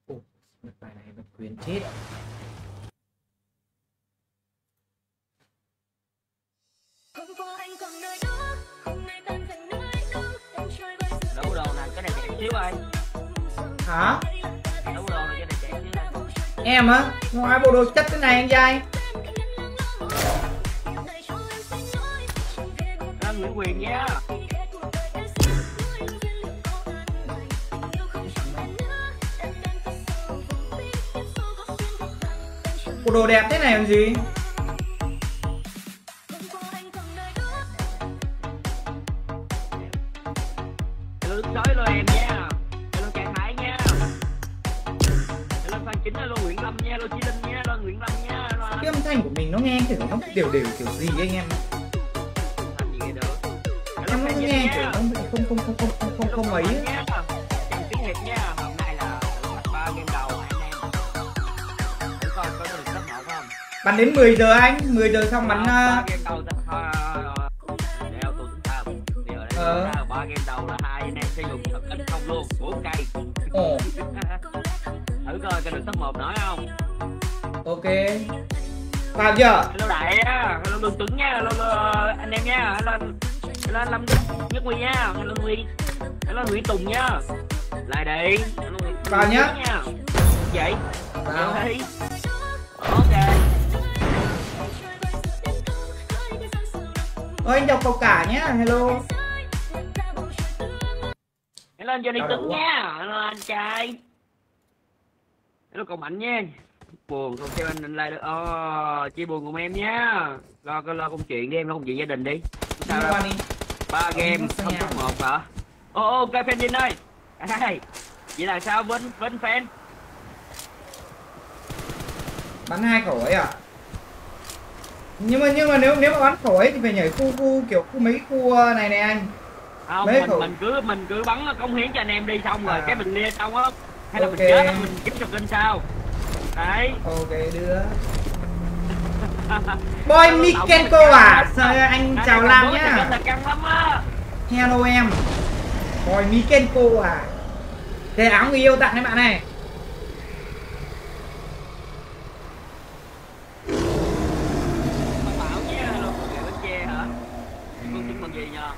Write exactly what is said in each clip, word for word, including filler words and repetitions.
Ồ, bài này vẫn quyền chết. Đấu đồ này cái này chạy xíu ơi. Hả? Đấu đồ này cái này chạy xíu ơi. Em á? Ngoài bộ đồ chất thế này anh trai. Đó Nguyễn Quyền nha. Bộ đồ đẹp thế này làm gì? Hello sói luôn em nha. Hello Trạng Hải nha. Hello Phan Chính, hello Nguyễn Lâm nha, hello Chí Linh nha, hello Nguyễn Lâm nha. Cái âm thanh của mình nó nghe kiểu nó đều đều kiểu gì anh em? Làm gì được. Em nó nghe kiểu nó không không không không không không không mấy. Trần Tiến Hiệp nha. Hôm nay là ba game đầu anh em. Để coi có được cấp một không? Bắn đến mười giờ anh, mười giờ xong bắn. ba game đầu tập đeo tôi tính sao? Giờ Ờ. ba game đầu là hai anh em sẽ dùng thật in không luôn, bốn cây. Ồ. Thử coi có được top một nổi không? Ok. Vào chưa? Hello Đại á, hello Lương Tuấn nha, hello anh em nha, hello hello anh Lâm Nhất Huy nha, hello Huy, hello Nguyễn Tùng nha, lại đi, vào nhá. nha. Vậy. Vào. Đi. Ok. Ôi anh đọc câu cả nhá, hello. Hello anh Johnny Tuấn nha, hello anh trai. Hello cậu Mạnh nha. Buồn không xem anh like được. Ờ, chia buồn cùng em nhá. Lo lo công chuyện đi em, lo công chuyện gia đình đi. Sao đâu? Ba game không top một hả? Ô ok fan Vinh ơi. Hey, vậy là sao Vinh Vinh fan? Bắn hai khẩu ấy à? Nhưng mà nhưng mà nếu nếu mà bắn khẩu ấy thì phải nhảy khu khu kiểu khu mấy khu này này anh. Không, mấy mình khẩu... mình cứ mình cứ bắn cống hiến cho anh em đi xong rồi à. Cái mình lia xong á. Hay là okay. mình chết á, mình kiếm được lên sao? Đấy. Ok đưa. Boy Mikenko à? Sao anh à, chào Lam nhá. Á. Hello em. Boy Mikenko à? Cái áo người yêu tặng các bạn này. Bảo nhé, hello kẹo bánh tre hả? Con chúc mừng gì nhờ?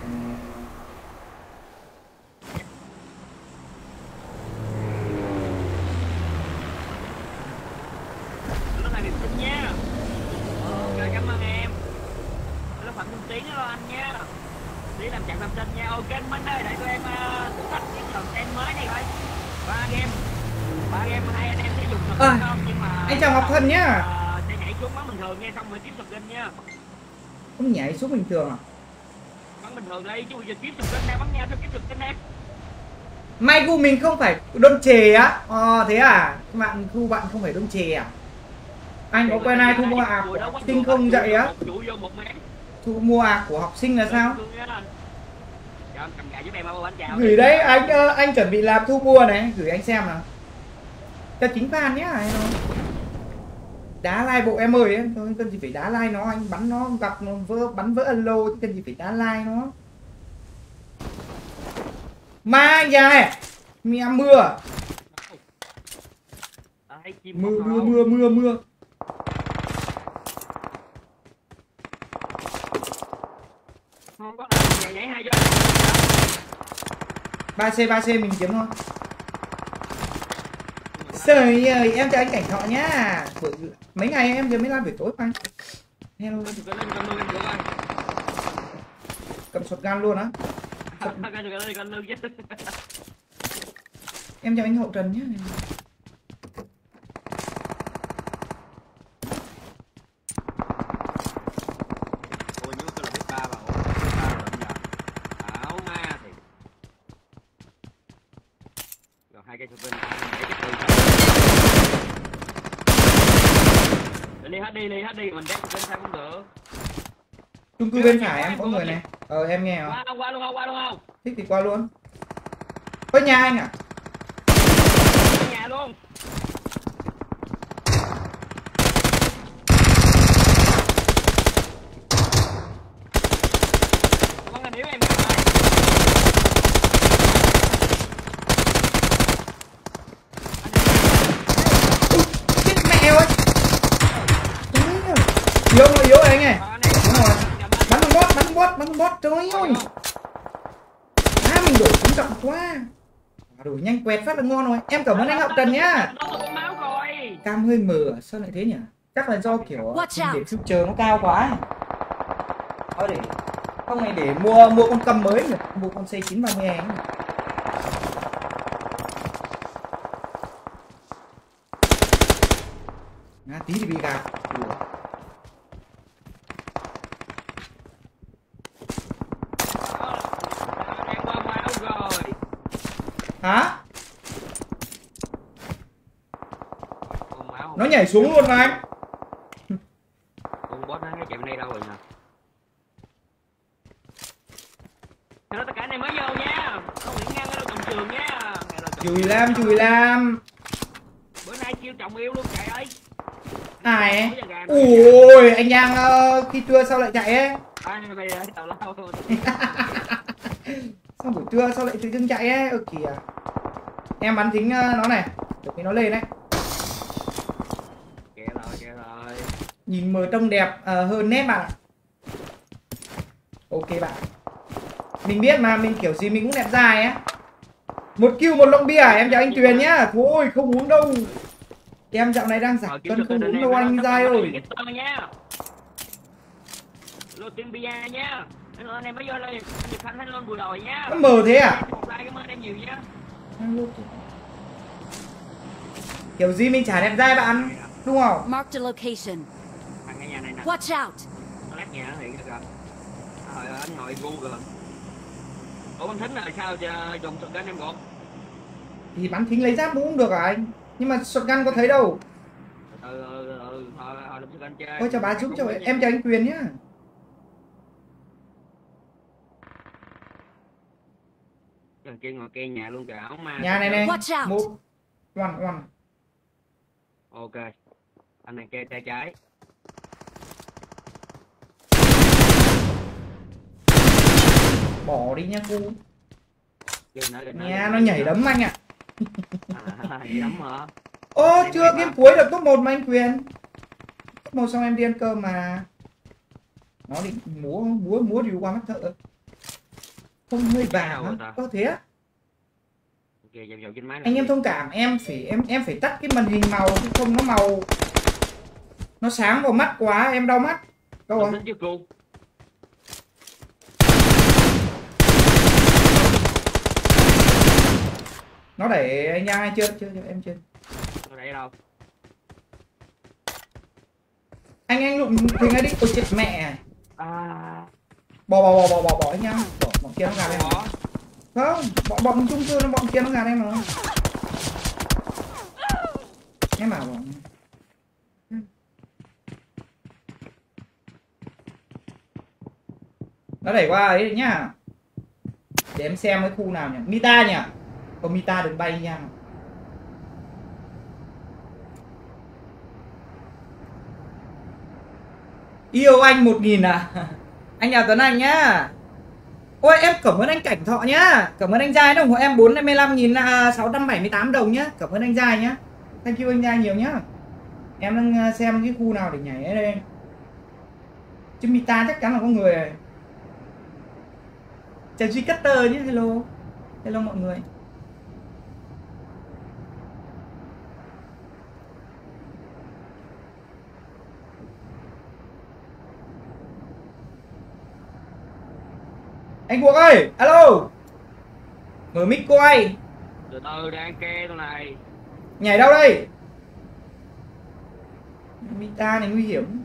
Lúc này mình xin nha. Ok cảm ơn em. Lúc Phạm Minh Tiến đó anh nha. Đi làm chặng làm sinh nha. Ok anh Minh ơi, để tụi em thử thách cái content mới này coi. Ba game. Ba game hai anh em sẽ dùng thật à, không? Nhưng mà anh chào Ngọc Thân nhá. Uh, sẽ nhảy xuống bắn bình thường nha, xong rồi kiếm sực nha. Không nhảy xuống bình thường à? Bắn bình thường đi chứ bây giờ kiếm sực nè, bắn nhau sao kiếm sực nè. May gu mình không phải đôn chề á. Ờ thế à? Bạn gu bạn không phải đôn chề à? Anh có quen ai thu mua ạc của học sinh không dạy á? Thu mua ạc của học sinh là sao? Gửi đấy anh anh chuẩn bị làm thu mua này, gửi anh xem nào. Cho chính fan nhá. Đá like bộ em ơi em, thôi cần gì phải đá like nó, anh bắn nó gặp nó vỡ bắn vỡ alo chứ cần gì phải đá like nó. Ma anh dài. Mẹ mưa. Mưa mưa mưa mưa mưa. ba C ba C mình kiếm thôi. Trời ơi, em cho anh cảnh thọ nhá. Mấy ngày em vừa mới làm buổi tối mà. Hello. Cầm sọt gan luôn á. Em cho anh hậu trần nhá. Hai cây chụp đi hết đi đi hết đi mình đép lên sao cũng được. Chung cư bên phải em có người này. Ờ em nghe không? Qua, qua luôn không? Qua luôn không? Thích thì qua luôn. Có nhà anh à? Nhà luôn. Con anh hiểu em rồi. Yếu nó yếu anh ơi. Đúng rồi. Bắn con bot, bắn con bot, bắn con bot. Trời ơi. À mình đổi súng chậm quá. Đổi nhanh quẹt phát là ngon rồi. Em cảm ơn anh Hậu Trần nhá. Cam hơi mờ sao lại thế nhỉ? Chắc là do kiểu để filter nó cao quá. Thôi để không này để mua mua con cầm mới nhỉ, mua con C chín ba mươi anh. À, tí thì bị gạt. Hả? Nó nhảy xuống luôn mà anh. Con boss nó chạy bên đây đâu rồi nè. Hello tất cả anh em mới vô nha. Không bị ngăn ở đâu cầm trường nha. Chùi lam chùi lam. Bữa nay kêu chồng yêu luôn trời ơi. Ai? Ui anh Giang uh, khi trưa sao lại chạy ấy? À, bây giờ tàu lao. Sao buổi trưa sao lại tự dưng chạy ấy? Ừ kìa. Em bắn thính uh, nó này, để nó lên đấy. Kìa rồi, kìa rồi. Nhìn mờ trông đẹp uh, hơn nét bạn. Ok bạn. Mình biết mà, mình kiểu gì mình cũng đẹp dài á. Một kill một lon bia à? Em chào anh Tuyền nhá. Thôi không uống đâu. Em dạo này đang giảm cân không uống đâu anh Giai ơi. Lô tiền bia nhá. Anh em mới vô đây, Nhật Khánh Thanh Lôn bùi đòi nhá. Nó mờ thế à? Một like cảm ơn em nhiều nhá. Kiểu gì mình chả đẹp dai bạn, đúng không? Mark the location. Thằng cái nhà này nè. Watch out. Nó lát nhà hiện kìa. Trời ơi, anh ngồi gu rồi. Ủa bắn thính là sao dùng shotgun em gọn? Thì bắn thính lấy giáp cũng được à anh. Nhưng mà shotgun có thấy đâu. Ừ ừ ừ thôi thôi làm shotgun chơi. Ôi chào bà Trúc, chào em chào anh Quyền nhá. Thằng kia ngồi kia nhà luôn kìa, ống ma. Nhà này này. Một one one. Ok. Anh này kia tay trái. Bỏ đi nha cô. Nhà Nhà nó nhảy đấm anh ạ. À, đấm hả? Ô chưa game cuối được top một mà anh Quyền. Top một xong em đi ăn cơm mà. Nó định múa múa múa đi qua mắt thợ. Không hơi vàng hả? Có thế á? Anh em thông cảm, em phải em em phải tắt cái màn hình màu chứ không nó màu nó sáng vào mắt quá em đau mắt. Đâu rồi? Nó đẩy anh Giang hay chưa? Chưa chưa em chưa. Nó đẩy đâu? Anh anh lụm thình ấy đi. Ôi chết mẹ. À. Bỏ bỏ bỏ bỏ bỏ bỏ anh Giang. Bỏ bọn kia nó gạt em. Không, bọn bọn chung cư nó bọn kia nó gạt em rồi. Em bảo bọn. Nó đẩy qua ấy nhá. Để em xem cái khu nào nhỉ? Mita nhỉ? Còn Mita đừng bay nha. Yêu anh một nghìn à? Anh chào Tuấn Anh nhá. Ôi em cảm ơn anh Cảnh Thọ nhá. Cảm ơn anh Giai nó ủng hộ em bốn mươi lăm nghìn sáu trăm bảy mươi tám đồng nhá. Cảm ơn anh Giai nhá. Thank you anh Giai nhiều nhá. Em đang xem cái khu nào để nhảy ở đây. Chứ Mita chắc chắn là có người này. Chào Duy Cutter nhé, hello. Hello mọi người. Anh Quốc ơi, alo. Mở mic quay. Từ từ đang ke tụi này. Nhảy đâu đây? Mita này nguy hiểm.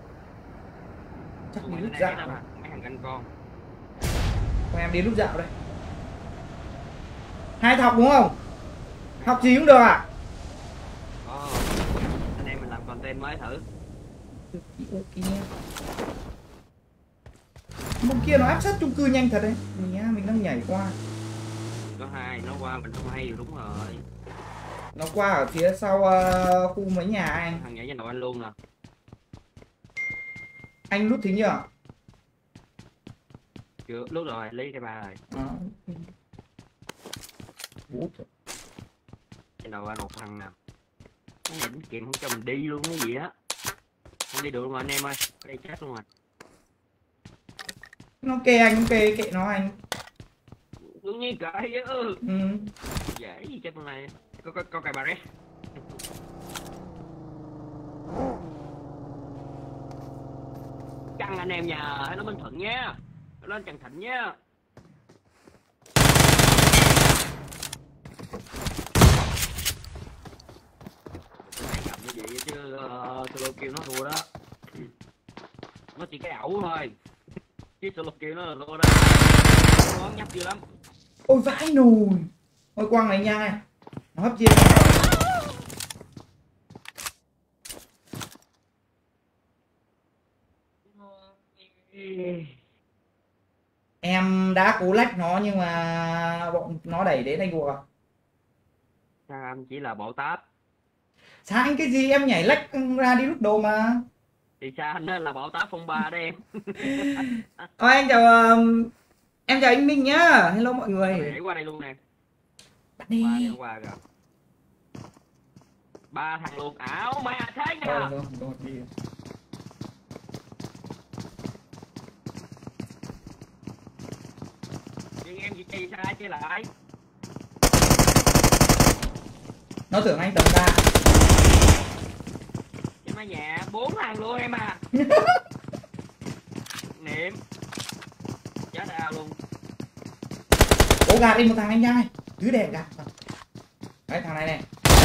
Chắc đi lúc dạo. Mấy thằng canh con. Còn em đi lúc dạo đây. Hai học đúng không? Học gì cũng được à? Ờ. Anh em mình làm content mới thử. Ok. Bên kia nó áp sát chung cư nhanh thật đấy. Mình, mình đang nhảy qua. Có hai, nó qua mình không hay đúng rồi. Nó qua ở phía sau uh, khu mấy nhà anh. Thằng nhảy trên đầu anh luôn nè. Anh lút thính chưa? Chưa, lúc rồi, lấy cái ba rồi. À. Trên đầu anh một thằng nào. Nó nhảy kiếm không cho mình đi luôn cái gì á. Không đi được mà anh em ơi. Đây chết luôn rồi. Nó kê anh, kê kệ nó anh. Đương nhiên kệ chứ. Ừ. Dễ gì chết con này. Có có có cài bà rét. Căng anh em nhà, nó Minh Thuận nhá. Lên Trần Thịnh nhá. Cầm như vậy chứ uh, solo kill nó thua đó. Nó chỉ cái ẩu thôi. Chứ solo kill nó là thua đó. Nó nhấp dữ lắm. Ôi vãi nùi. Ôi quăng này nha này. Nó hấp diệt. Em đã cố lách nó nhưng mà bọn nó đẩy đến anh cuộc à? Sao chỉ là bộ táp. Sao anh cái gì em nhảy lách ra đi lúc đầu mà. Thì sao anh là bộ táp phong ba đấy em. Ôi anh chào um, em chào anh Minh nhá. Hello mọi người. Nhảy qua đây luôn nè. Bắt đi. Ba qua rồi. Ba thằng luôn ảo mà thế nha. Rồi, rồi, rồi, đi. Nhưng em gì chi sai chứ lại. Nó tưởng anh tầm ba. Chứ mà nhà bốn thằng luôn em à. Niệm. Chết ao luôn. Ủa gạt đi một thằng anh trai. Cứ để gạt. Đấy thằng này này.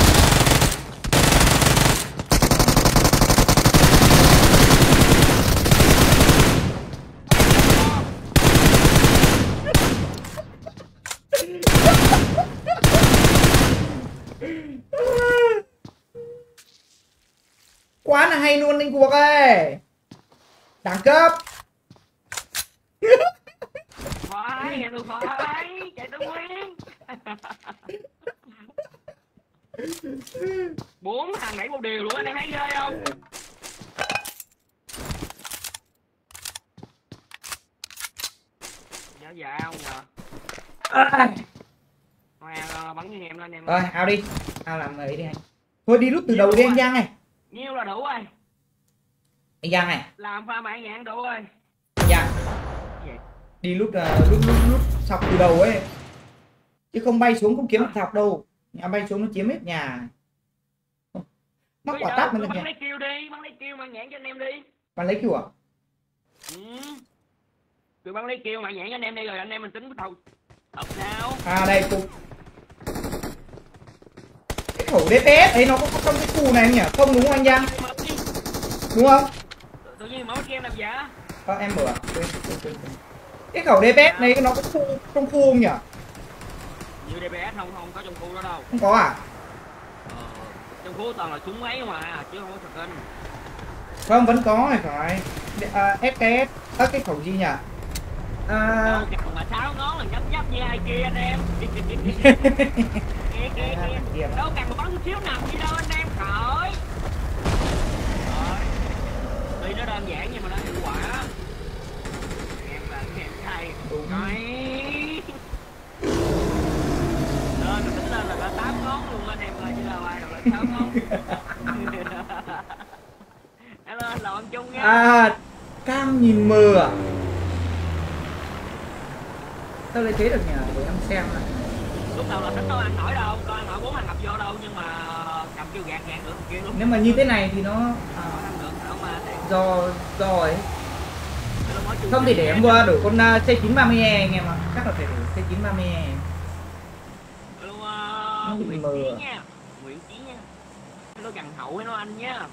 Quá là hay luôn anh cuộc ơi. Đẳng cấp. Phải, nghe tôi phải, chạy tôi nguyên. Bốn thằng đẩy một điều luôn anh em thấy ghê không? Nhớ dạ không nhờ? À. Thôi bắn với em lên anh em. Rồi ao đi. Ao làm ấy đi anh. Thôi đi lúc từ đầu đi anh Giang này. Nhiêu là đủ rồi. Anh Giang này. Làm pha mạng nhạn đủ rồi. Anh Giang. Đi lúc, uh, lúc lúc lúc sọc từ đầu ấy. Chứ không bay xuống không kiếm được sọc đâu. Nhà bay xuống nó chiếm hết nhà. Mắc quả tát mình bắn lấy kill đi, bắn lấy kill mạng nhạn cho anh em đi. Bắn lấy kill à? Ừ. Cứ bắn lấy kill mạng nhạn cho anh em đi rồi anh em mình tính thầu. Thật sao? À đây cục. Cái khẩu đê pê ét ấy nó có trong cái khu này anh nhỉ? Không đúng không anh Giang? Đúng không? Tự nhiên mở game làm giả. Ờ em mở. Cái khẩu đê pê ét này nó có khu trong khu không nhỉ? Như đê pê ét không không có trong khu đó đâu. Không có à? Ờ, trong khu toàn là súng máy mà chứ không có thật kênh. Không vẫn có này phải. À, ét ca ét. À, cái khẩu gì nhỉ? À... Đâu cần mà sáu ngón là nhấp nhấp như ai kia anh em. Kia kia kia. Đâu cần mà bắn chút xíu nằm gì đâu anh em khỏi. Rồi. Tuy nó đơn giản nhưng mà nó hiệu quả. Em là em thay. Nói. Lên mình tính lên là là tám ngón luôn anh em ơi chứ đâu ai đâu là sáu ngón. Hello anh Lộn chung nha. À cam nhìn mờ à? Sao lại thế được nhỉ? Để em xem này. Lúc đầu là tính đâu ăn nổi đâu, coi ăn nổi bốn thằng ngập vô đâu nhưng mà cầm kêu gạt gạt được kia luôn. Nếu mà như thế này thì nó À, được, không mà do do ấy. Không thì để em qua đổi con uh, C chín ba mươi E anh em ạ. Chắc là phải đổi C chín ba mươi E. Hello uh, Nguyễn Chí nha. Nguyễn Chí nha. Hello Trần Hậu hello anh nhá.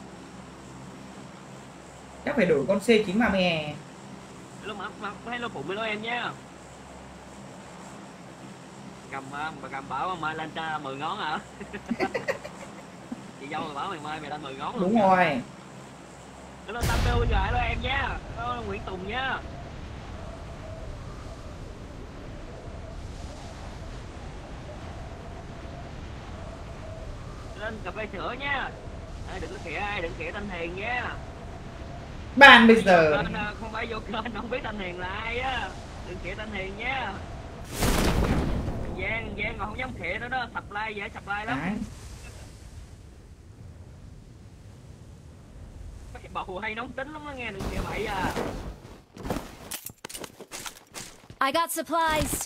Chắc phải đổi con C chín ba mươi E. Hello mà, mà hello Phụng hello em nhá. Cầm bà cầm bảo mày lên cho mười ngón hả? Chị dâu mà bảo mày mời mày lên mười ngón luôn. Đúng rồi. Hello Tâm Đu rồi hello em nhá. Hello Nguyễn Tùng nhá. Lên cà phê sữa nhá. Ê, đừng có khịa ai đừng khịa Thanh Hiền nhá. Bạn bây giờ Kênh, không phải vô kênh không biết Thanh Hiền là ai á. Đừng khịa Thanh Hiền nhá. Giang Giang còn không dám khịa nữa đó, supply dễ supply lắm. đấy. bầu hay nóng tính lắm đó nghe, đừng kêu bậy à. I got supplies.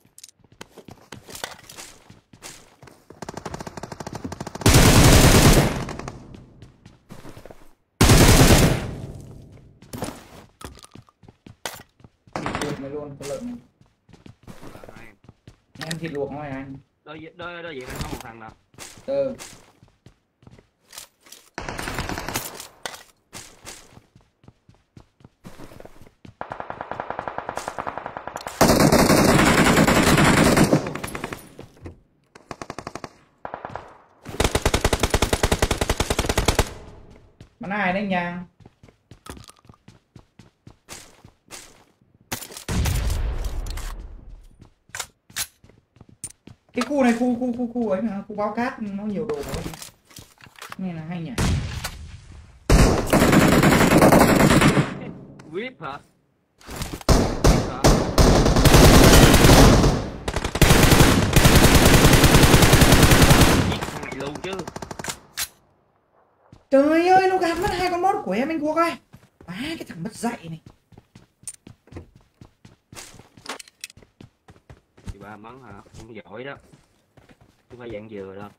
Thịt luộc này luôn, con lợn này. Em thịt luộc thôi anh. Đôi đôi đôi diện có một thằng nào. Ừ. Bắn ai đấy nha. Cái khu này khu khu khu khu ấy mà, khu bao cát nó nhiều đồ quá. Này là hay nhỉ. Whip hả? Giết thằng này luôn chứ. Trời ơi, nó gạt mất hai con bot của em anh Quốc ơi. Má cái thằng mất dạy này. Thì ba mắng hả? Không giỏi đó. Không phải dạng dừa đâu.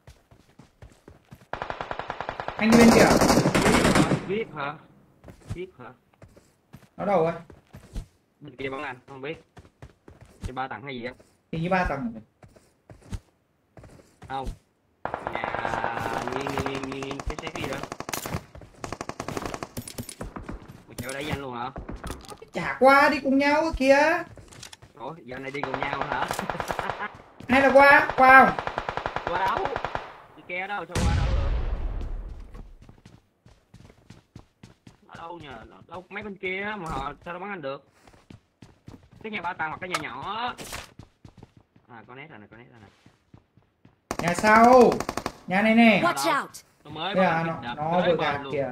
Anh bên kìa. Biết hả? Biết hả? Nó đâu rồi? Bên kia bắn anh, không biết. Cái ba tầng hay gì á? Hình như ba tầng rồi. Không. Nhà nghiêng nghiêng nghiêng nghiêng cái xe kia đó. Mày chạy đây với anh luôn hả? Chả qua đi cùng nhau kìa. Ủa, giờ này đi cùng nhau hả? Hay là qua? Qua không? Qua đâu? Đi ke đâu, sao qua đâu được? Ở đâu nhờ? Đâu mấy bên kia mà họ sao nó bắn anh được? Cái nhà ba tầng hoặc cái nhà nhỏ. À, con nét rồi này, con nét rồi này. Nhà sau. Nhà này nè. Watch out. Nó mới Đây là bắn, nó, đập, nó mới vừa bắn gạt luôn. kìa.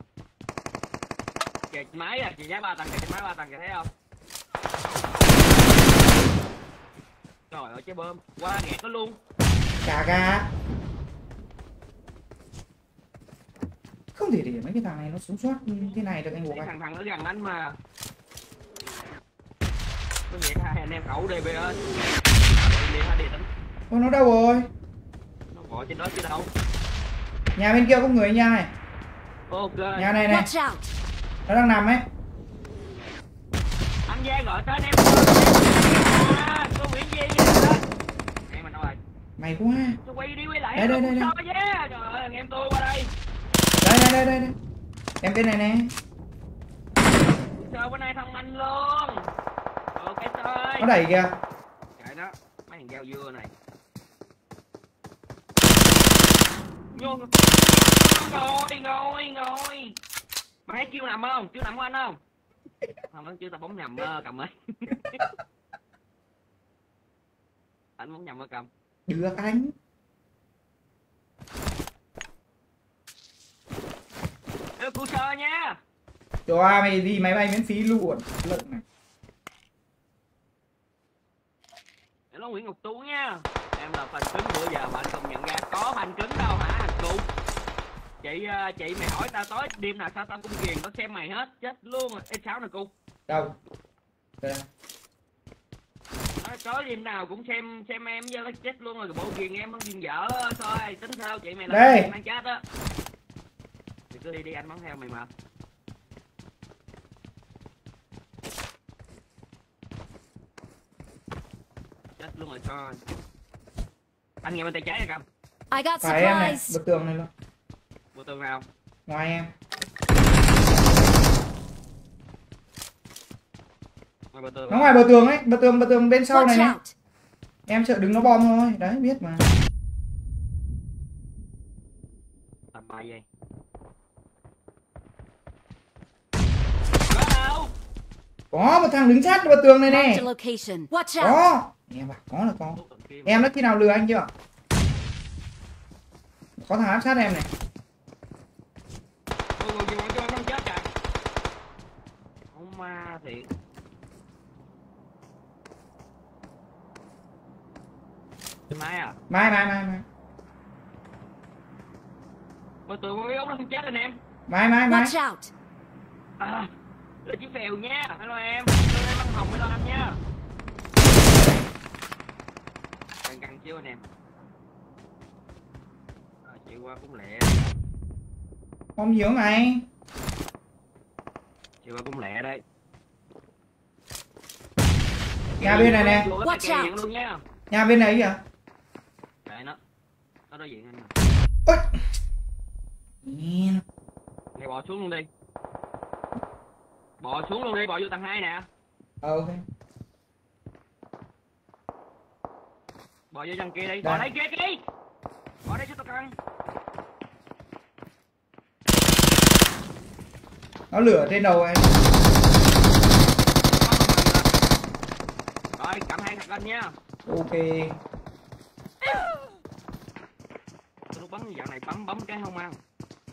Kìa máy à, chị giá ba tầng kìa, chị máy ba tầng kìa thấy không? Trời ơi trái bơm, qua nghẹt nó luôn. Chả gạt. Không thể để mấy cái thằng này nó sống sót thế này được anh Quốc Cái ơi. thằng thằng nó gần anh mà. Có vậy hai anh em cẩu đi bây ơi. Đi hả đi tính. Ôi nó đâu rồi? Nó bỏ trên đó chứ đâu. Nhà bên kia có người nha này. Ok. Nhà này này. Watch out. Nó đang nằm ấy. Anh Giang gọi tới em. À, cô Nguyễn Duy gì đó. Em mình đâu rồi? Mày quá. Tôi quay đi quay lại. Đây, đây, đây, đây. Trời ơi, anh em tôi qua đây. Đây đây đây đây đây. Em bên này nè. Trời bữa nay thằng anh luôn. Ok thôi. Nó đẩy kìa. Chạy đó, mấy thằng dao dưa này. Vô. Ngồi, ngồi, ngồi. Mày thấy chiêu nằm không? Chiêu nằm của anh không? Không, vẫn chưa ta bóng nhầm uh, cầm ấy. Anh bóng nhầm ở cầm. Được anh. Ê, cu sơ nha. Cho mày đi máy bay miễn phí luôn. Lợn này. Hello Nguyễn Ngọc Tú nha. Em là fan cứng bữa giờ mà anh không nhận ra có fan cứng đâu hả anh Cụ. Chị chị mày hỏi tao tối đêm nào sao tao cũng ghiền có xem mày hết chết luôn rồi. Ê sao nè cô. Đâu? Đây. Nói tối đêm nào cũng xem xem em giờ nó chết luôn rồi bộ ghiền em không ghiền vợ thôi tính sao chị mày là em đang chết á. Thì cứ đi đi anh bắn theo mày mà. Chết luôn rồi coi. Anh nghe bên tay trái rồi cầm. I got Phải em này, supplies. bức tường này luôn. Bộ tường nào? Ngoài em. Ngoài bờ tường. Nó ngoài bờ tường ấy, bờ tường bờ tường bên sau này Watch này. out. Em sợ đứng nó bom thôi, đấy biết mà. Tầm ba giây. Có đâu? Có một thằng đứng sát bờ tường này Marked nè. a location. Watch out. Có. Em bảo có là có. Em đã khi nào lừa anh chưa? Có thằng áp sát em này. Ôi ôi ôi ôi không chết rồi. Ông ma thiệt. Mai à? Mai mai mai mai. Bờ tường với ống nó không chết anh em. Mai mai mai. Watch out. À, lên chiếc phèo nha. Hello em. Lên đây băng hồng hello anh nha. Căng căng chiếu anh em. À, chịu qua cũng lẹ. Không nhiều mày. Chịu qua cũng lẹ đây. Nhà bên này nè. Watch out. Luôn nha. Nhà bên này kìa. Kệ nó. Nó đối diện anh mà. Ôi. Mày bò xuống luôn đi. Bò xuống luôn đi, bò vô tầng hai nè. Ờ, ok. Bò vô tầng kia đi, bò đây kia đi. Bò đây cho tao căng. Nó lửa trên đầu em. Rồi, cầm hai thật lên nha. Ok. Tôi bắn dạo này bấm bấm cái không ăn.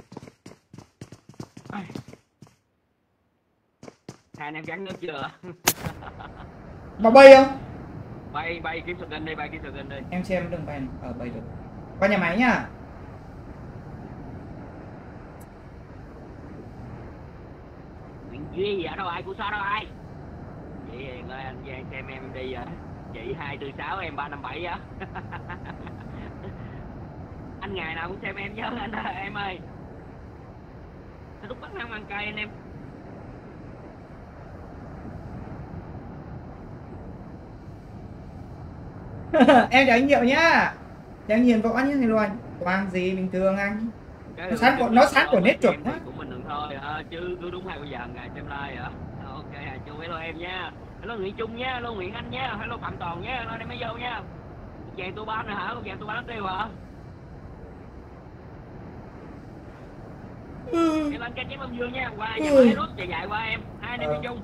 Hai anh em gắn nước chưa? Mà bay không? Bay bay kiếm sừng đi, bay kiếm sừng đi. Em xem đường bay này. Ờ bay được. Qua nhà máy nhá. Nguyễn Duy ở đâu ai của sao đâu ai? Chị Hiền ơi, anh Giang xem em đi à. Chị hai tư sáu em ba năm bảy á. Anh ngày nào cũng xem em nhớ anh ơi, em ơi. Nó lúc bắt năm ăn cay anh em. Em cho anh nhiều nhá. Cho anh hiền võ nhá này luôn. Toàn gì bình thường anh. Nó sáng của nó sáng của nét chuẩn quá. Của mình đừng thôi à, chứ cứ đúng hai giờ ngày xem like à. Ok à, chú hello em nha. Hello Nguyễn Trung nha, hello Nguyễn Anh nha, hello Phạm Toàn nha, hello em mới vô nha. Vàng tôi ban rồi hả? Vàng tôi ban nó tiêu hả? Ừ. Em anh ca chém ông Dương nha, qua nhà máy rút dài dài qua em, hai anh em đi chung.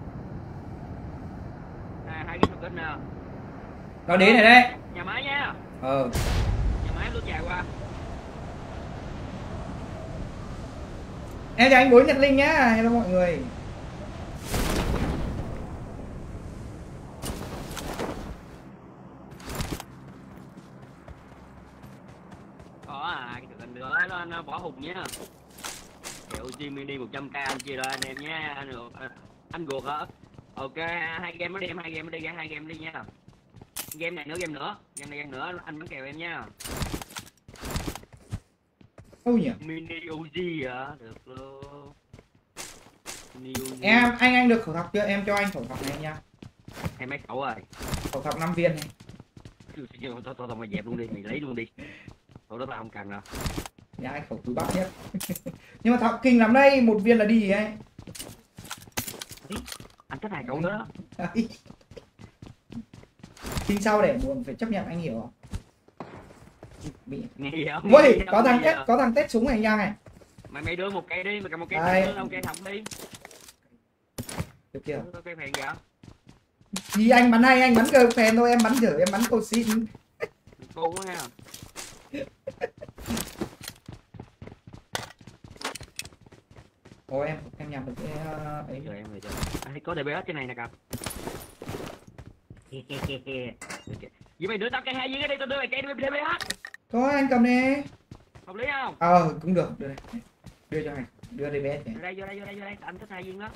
À, hai cái sọc kinh nè. Nó đến này đây. Nhà máy nha. Ờ. Nhà máy rút dài qua. Em chào anh Bối Nhật Linh nhá. Hello mọi người. Có à, cái sọc kinh nữa nó, nó bỏ hùng nhá. Kẹo Jimmy đi một trăm k anh chia ra anh em nhé. Anh, anh ruột hả? Ok, hai game mới đi em, hai game mới đi, hai game đi nha. Game này nữa, game nữa, game này game nữa, anh bắn kèo em nha. Đâu nhỉ? Mini Uzi à, được luôn. Mini Uzi. Em, anh anh được khẩu thọc chưa? Em cho anh khẩu thọc này nha. Em mấy khẩu rồi? Khẩu thọc năm viên này. Thôi thôi thôi mày dẹp luôn đi, mày lấy luôn đi. Khẩu đó tao không cần đâu. Nhà anh khẩu túi bắp nhất. Nhưng mà thọc kinh lắm đây, một viên là đi ấy. Anh thích hai cậu nữa đó. Kinh sau để buồn phải chấp nhận anh hiểu không? Bị... Không? Ui, có thằng tết, có thằng tết súng này nha này. Mày mày đưa một cây đi, mày cầm một cây đưa một cây thọc đi. Được chưa? Có cây phèn vậy? Thì anh bắn hay, anh bắn cơ phèn thôi, em bắn dở, em bắn cô xin. Cô quá ha. Ồ em, em nhầm được cái ấy. Rồi em rồi rồi. À, có đê bê ét trên này nè cặp. Vậy mày đưa tao cây hai viên đi, tao đưa mày cây đê bê ét. Thôi anh cầm đi. Hợp lý không? Ờ, cũng được, đưa đây. Đưa cho anh, đưa đê bê ét này. Vô đây, vô đây, vô đây, vô đây, anh thích hai viên đó.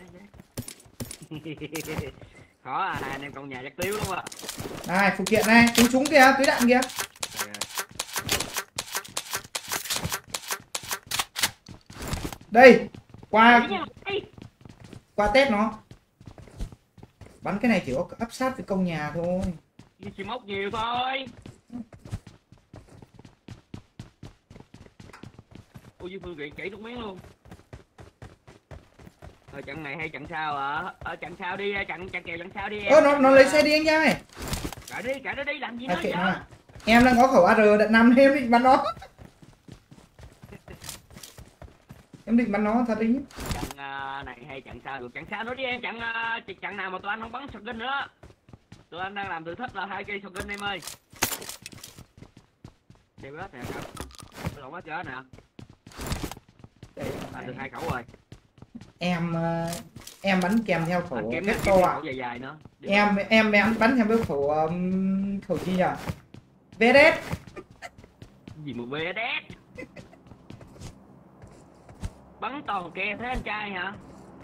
Khó à, anh em con nhà chắc tiếu đúng không ạ? Này, phụ kiện này, súng súng kìa, túi đạn kìa. Đây, qua qua test nó. Bắn cái này chỉ có áp sát với công nhà thôi. Chỉ móc nhiều thôi. Ôi Duy Phương Viện chảy nước miếng luôn. Ở trận này hay trận sau à? Ở trận sau đi, trận trận kèo trận sau đi em. Ơ nó nó lấy xe đi anh trai. Cả đi, cả đi làm gì à, nữa vậy? Nó em đang có khẩu a rờ đợt năm em định bắn nó. Em định bắn nó thật đi. Trận uh, này hay trận sau được, trận sau nữa đi em, trận uh, trận nào mà tụi anh không bắn shotgun nữa. Tụi anh đang làm thử thách là hai cây shotgun em ơi. đê bê ét nè, tôi lộn hết chưa nè. Anh được hai khẩu rồi. Em em bắn kèm theo khẩu kết to ạ. Dài dài nữa. Em em bắn bắn theo cái khẩu um, khẩu gì nhỉ? vê ét ét. Gì mà vê ét ét? Bắn toàn kè thế anh trai hả?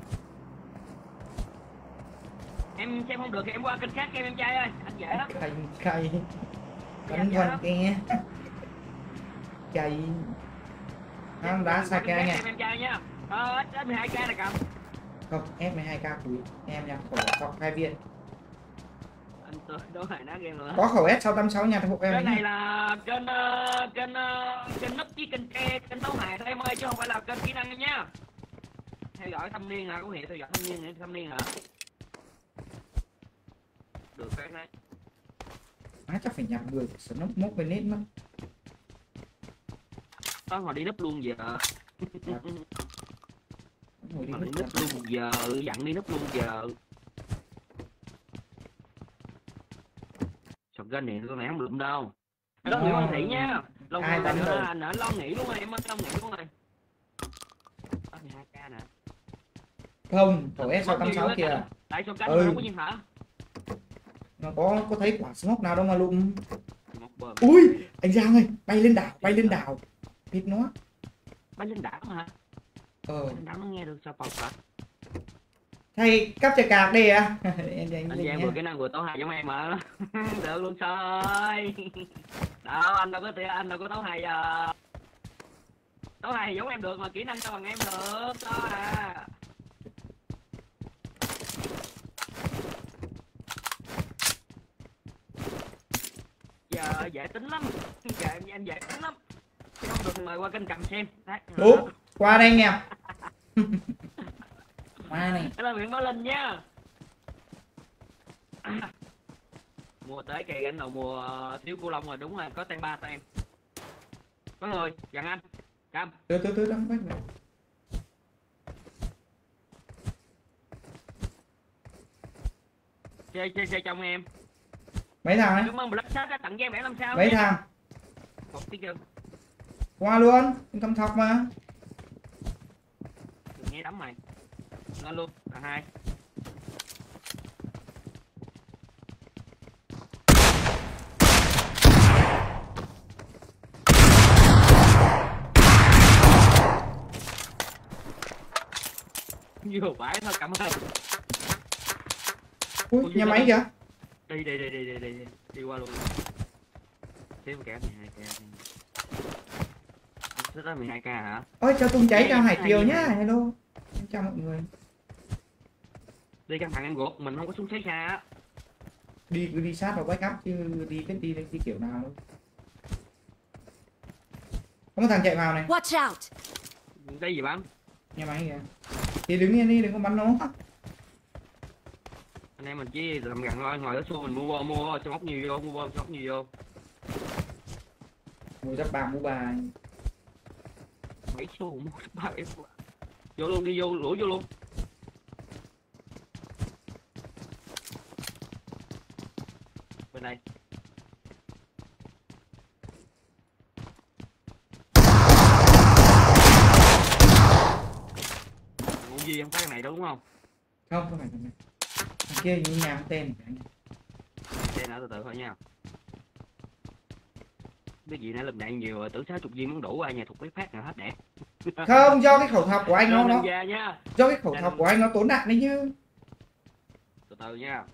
Em xem không được thì em qua kênh khác em em trai ơi, anh dễ lắm. Cày cày Dạ, đánh dạ quần lắm. kia cày không đá sai Qua ca kênh khác nha. em em trai nha. Ờ, S mười hai K này cầm. Không, ép mười hai k của em nha, khẩu sọc hai viên. Anh tôi đối lại nát game nữa. Có khẩu S sáu tám sáu nha, hộ em Kênh ấy. này là kênh uh, kênh uh, kênh núp với kênh tre, kênh tấu hài thôi em ơi, chứ không phải là kênh kỹ năng em nha. Theo dõi thâm niên hả? Có nghĩa theo dõi thâm niên thâm niên hả? Được cái này. Má chắc phải nhặt người sợ nó mốt bên nét mất. Đó họ đi núp luôn giờ. Ngồi đi Họ đi núp núp luôn giờ, dặn đi núp luôn giờ. Sọc gân này con này không lụm đâu. Đó Nguyễn Văn Thị nha. Long ai đánh nữa rồi anh ở Long nghỉ luôn rồi, em ơi Long nghỉ luôn rồi. Đó mười hai K nè. không khẩu S sáu tám sáu kìa. Tại sao cánh Ừ. nó không có nhiên hả? Nó có có thấy quả smoke nào đâu mà lụm. Một bờ. Ui anh Giang ơi, bay lên đảo, bay lên đảo thịt nó. Bay lên đảo hả? Ờ Bay lên đảo nó nghe được sao bọc hả? thầy cắp chè cạc đi à. anh, anh, Anh Giang vừa cái năng vừa tấu hài giống em mà. Được luôn trời. Đâu anh đâu có thể anh đâu có tấu hài à. Tấu hài giống em được mà kỹ năng sao bằng em được đó à. Giờ dễ tính lắm. Giờ em, em dễ tính lắm. Chứ không được mời qua kênh cầm xem. Đấy. Ủa, qua đây anh em. Qua này. Đó là Nguyễn Bảo Linh nha. À, mùa tới kìa anh đầu mùa thiếu cô Long rồi, đúng rồi, có tem ba tem. Có người, dặn anh. Cầm. Từ từ từ đóng bách này. Chơi chơi chơi trong em. Mấy thằng đấy? Cảm ơn Black Shark đã tặng cho em bảy năm sao. Mấy thằng? Một tí chân. Qua luôn, anh cầm thọc mà. Đừng nghe đấm mày. Lên luôn, là hai. Vừa phải thôi, cảm ơn. Ui, Ui, nhà đi máy đâu? kìa. Đi đi đi đi đi đi đi qua luôn. Tiếp kẻ mười hai K. Rất là mười hai K hả? Ôi cho tung cháy Ê, cho Hải cái Kiều này nhá, này. hello. Em chào mọi người. Đi căng thẳng em gột, mình không có súng xấy xa á. Đi cứ đi sát vào backup chứ đi biết đi đi kiểu nào đâu. Có một thằng chạy vào này, Watch out! Đây gì bắn? nhà máy kìa. Thì đứng yên đi, đừng có bắn nó. Anh em mình chỉ làm gần thôi, ngồi ở xu mình mua bom mua cho móc nhiều vô, mua bom cho móc nhiều vô. Mua giáp ba, mua bài. Mấy xu mua ba em. Vô luôn, đi vô, lũi vô luôn. Bên đây. Ngủ gì không phải cái này đâu đúng không? Không, không phải thằng này. Thằng kia như nhà tên. Đây nữa từ từ thôi nha. Cái gì nãy lùm đạn nhiều rồi, tưởng sáu chục viên muốn đủ ai nhà thuộc lấy phát nào hết đẹp. Không, do cái khẩu thọc của anh nó nó ra nha. do cái khẩu thọc của anh nó tốn đạn đấy chứ. Từ từ nha.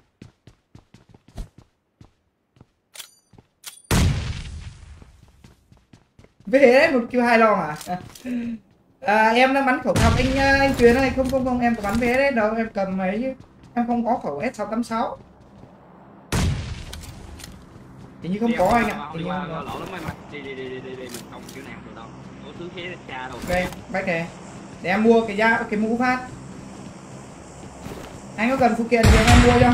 Về đấy một kill hai lon à? À em đang bắn khẩu thọc anh anh Tuyền này, không không không em có bắn vé đấy đâu, em cầm mấy chứ. Em không có khẩu S sáu tám sáu. Hình như không có anh ạ. Đi Hình như qua không có. lỗ lắm em. Đi đi đi đi đi mình không kiểu nào được đâu. Có thứ thế xa đâu. Đây, bách này. Để em mua cái da cái mũ phát. Anh có cần phụ kiện gì em mua cho?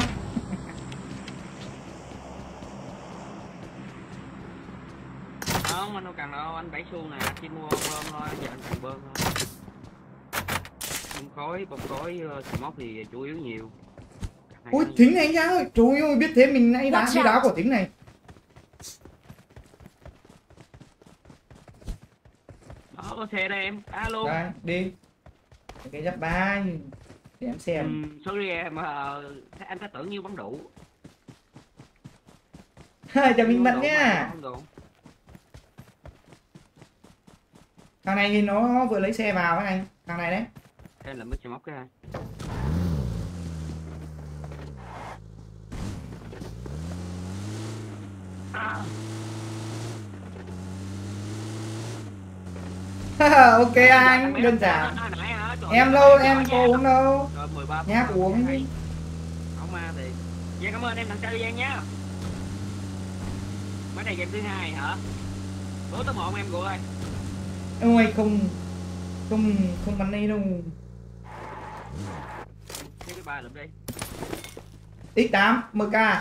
Không, anh đâu cần đâu, anh bảy xu nè, chỉ mua bơm thôi, giờ anh cần bơm thôi. Bơm khói, bơm khói, uh, móc thì chủ yếu nhiều. Ui, thính này anh Giang ơi, trời ơi, biết thế mình nãy đá đi đá của thính này. Đó, có xe đây em, alo. Đây, đi. Cái giáp ba để em xem. Ừ, sorry em, mà anh ta tưởng như bắn đủ. Chào mình Mận nhá. Không đủ. Thằng này thì nó vừa lấy xe vào cái này, thằng này đấy. Đây là mới móc cái này. Ok anh, đơn giản. Em lâu em có uống đâu. Nhát uống. Không ma thì. Dạ cảm ơn em thằng Tây Giang nhá. Mấy này game thứ hai hả? Bố tới một em của ơi. Ôi không không không bắn đi đâu. Cái ba lượm đi. X tám em ca.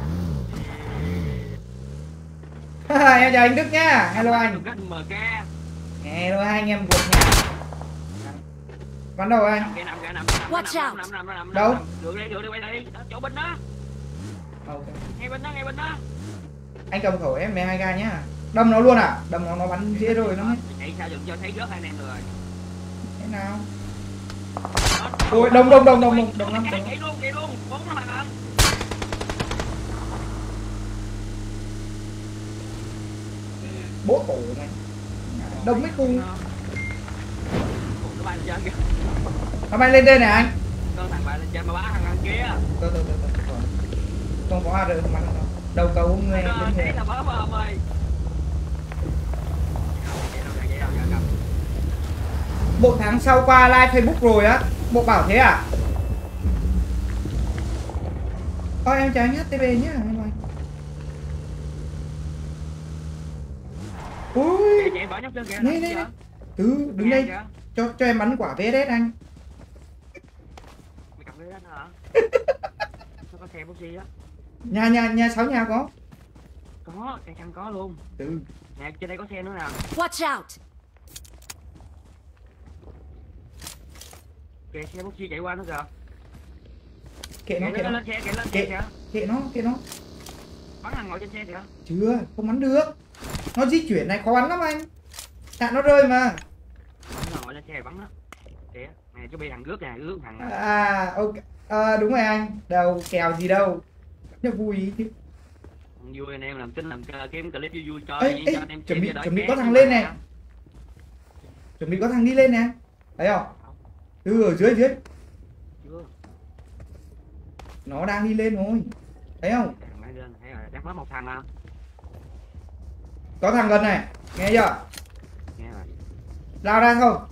Em chào anh Đức nhá. Hello anh. em ca. Hello hai anh em cuộc nhà. Bắn đâu anh? Watch out. Đâu? Được đi, được đi, quay lại đi. Chỗ bên đó. Ok. Ngay bên đó, ngay bên đó. Anh cầm khẩu em mười hai k nhá. Đâm nó luôn à? Đâm nó nó bắn dễ rồi nó. Chạy sao đừng cho thấy rớt hai anh em rồi. Thế nào? Ôi đông đông đông đông đông đông lắm. Chạy luôn, chạy luôn. Bốn nó mà. Bố cổ này. Đông mấy khu. Nó bay lên đây này anh. Con thằng bay lên trên mà bá thằng ăn kia. Từ từ từ từ. Không có a rờ không bắn đâu. Đầu cầu không nghe đến người. Thế là bớ bờ mày. Bộ tháng sau qua live Facebook rồi á. Bộ bảo thế à? Ôi em chào anh hát tê bê nhá. Ui. Nè nè nè. Từ đứng đây. Cho cho em bắn quả vê ét ét anh. Mày cầm vê ét ét hả? Sao có xe bút gì á? Nhà nhà nhà sáu nhà có. Có, cây xăng có luôn. Ừ. Nè trên đây có xe nữa nè. Watch out. Kìa xe bút chi chạy qua nữa kìa. Kệ nó, kệ nó. Lên xe, kệ lên xe Kệ, kìa. kệ nó, kệ nó. Bắn thằng ngồi trên xe kìa. Chưa, không bắn được. Nó di chuyển này khó bắn lắm anh. Đạn nó rơi mà. Bắn ngồi lên xe bắn đó. Kìa, nè chú bị thằng rước nè, rước thằng. À, ok. À, đúng rồi anh. Đâu kèo gì đâu. Nó vui chứ. Vui anh em làm tin làm kiếm clip vui vui cho ê, anh ê, em chuẩn bị chuẩn bị có thằng lên nè. Chuẩn bị có thằng đi lên nè. Thấy không? Ừ ở dưới dưới. Chưa. Nó đang đi lên rồi. Thấy không? Thằng lên, thấy rồi, đang mất một thằng à. Có thằng gần này, nghe chưa? Nghe rồi. Lao ra không?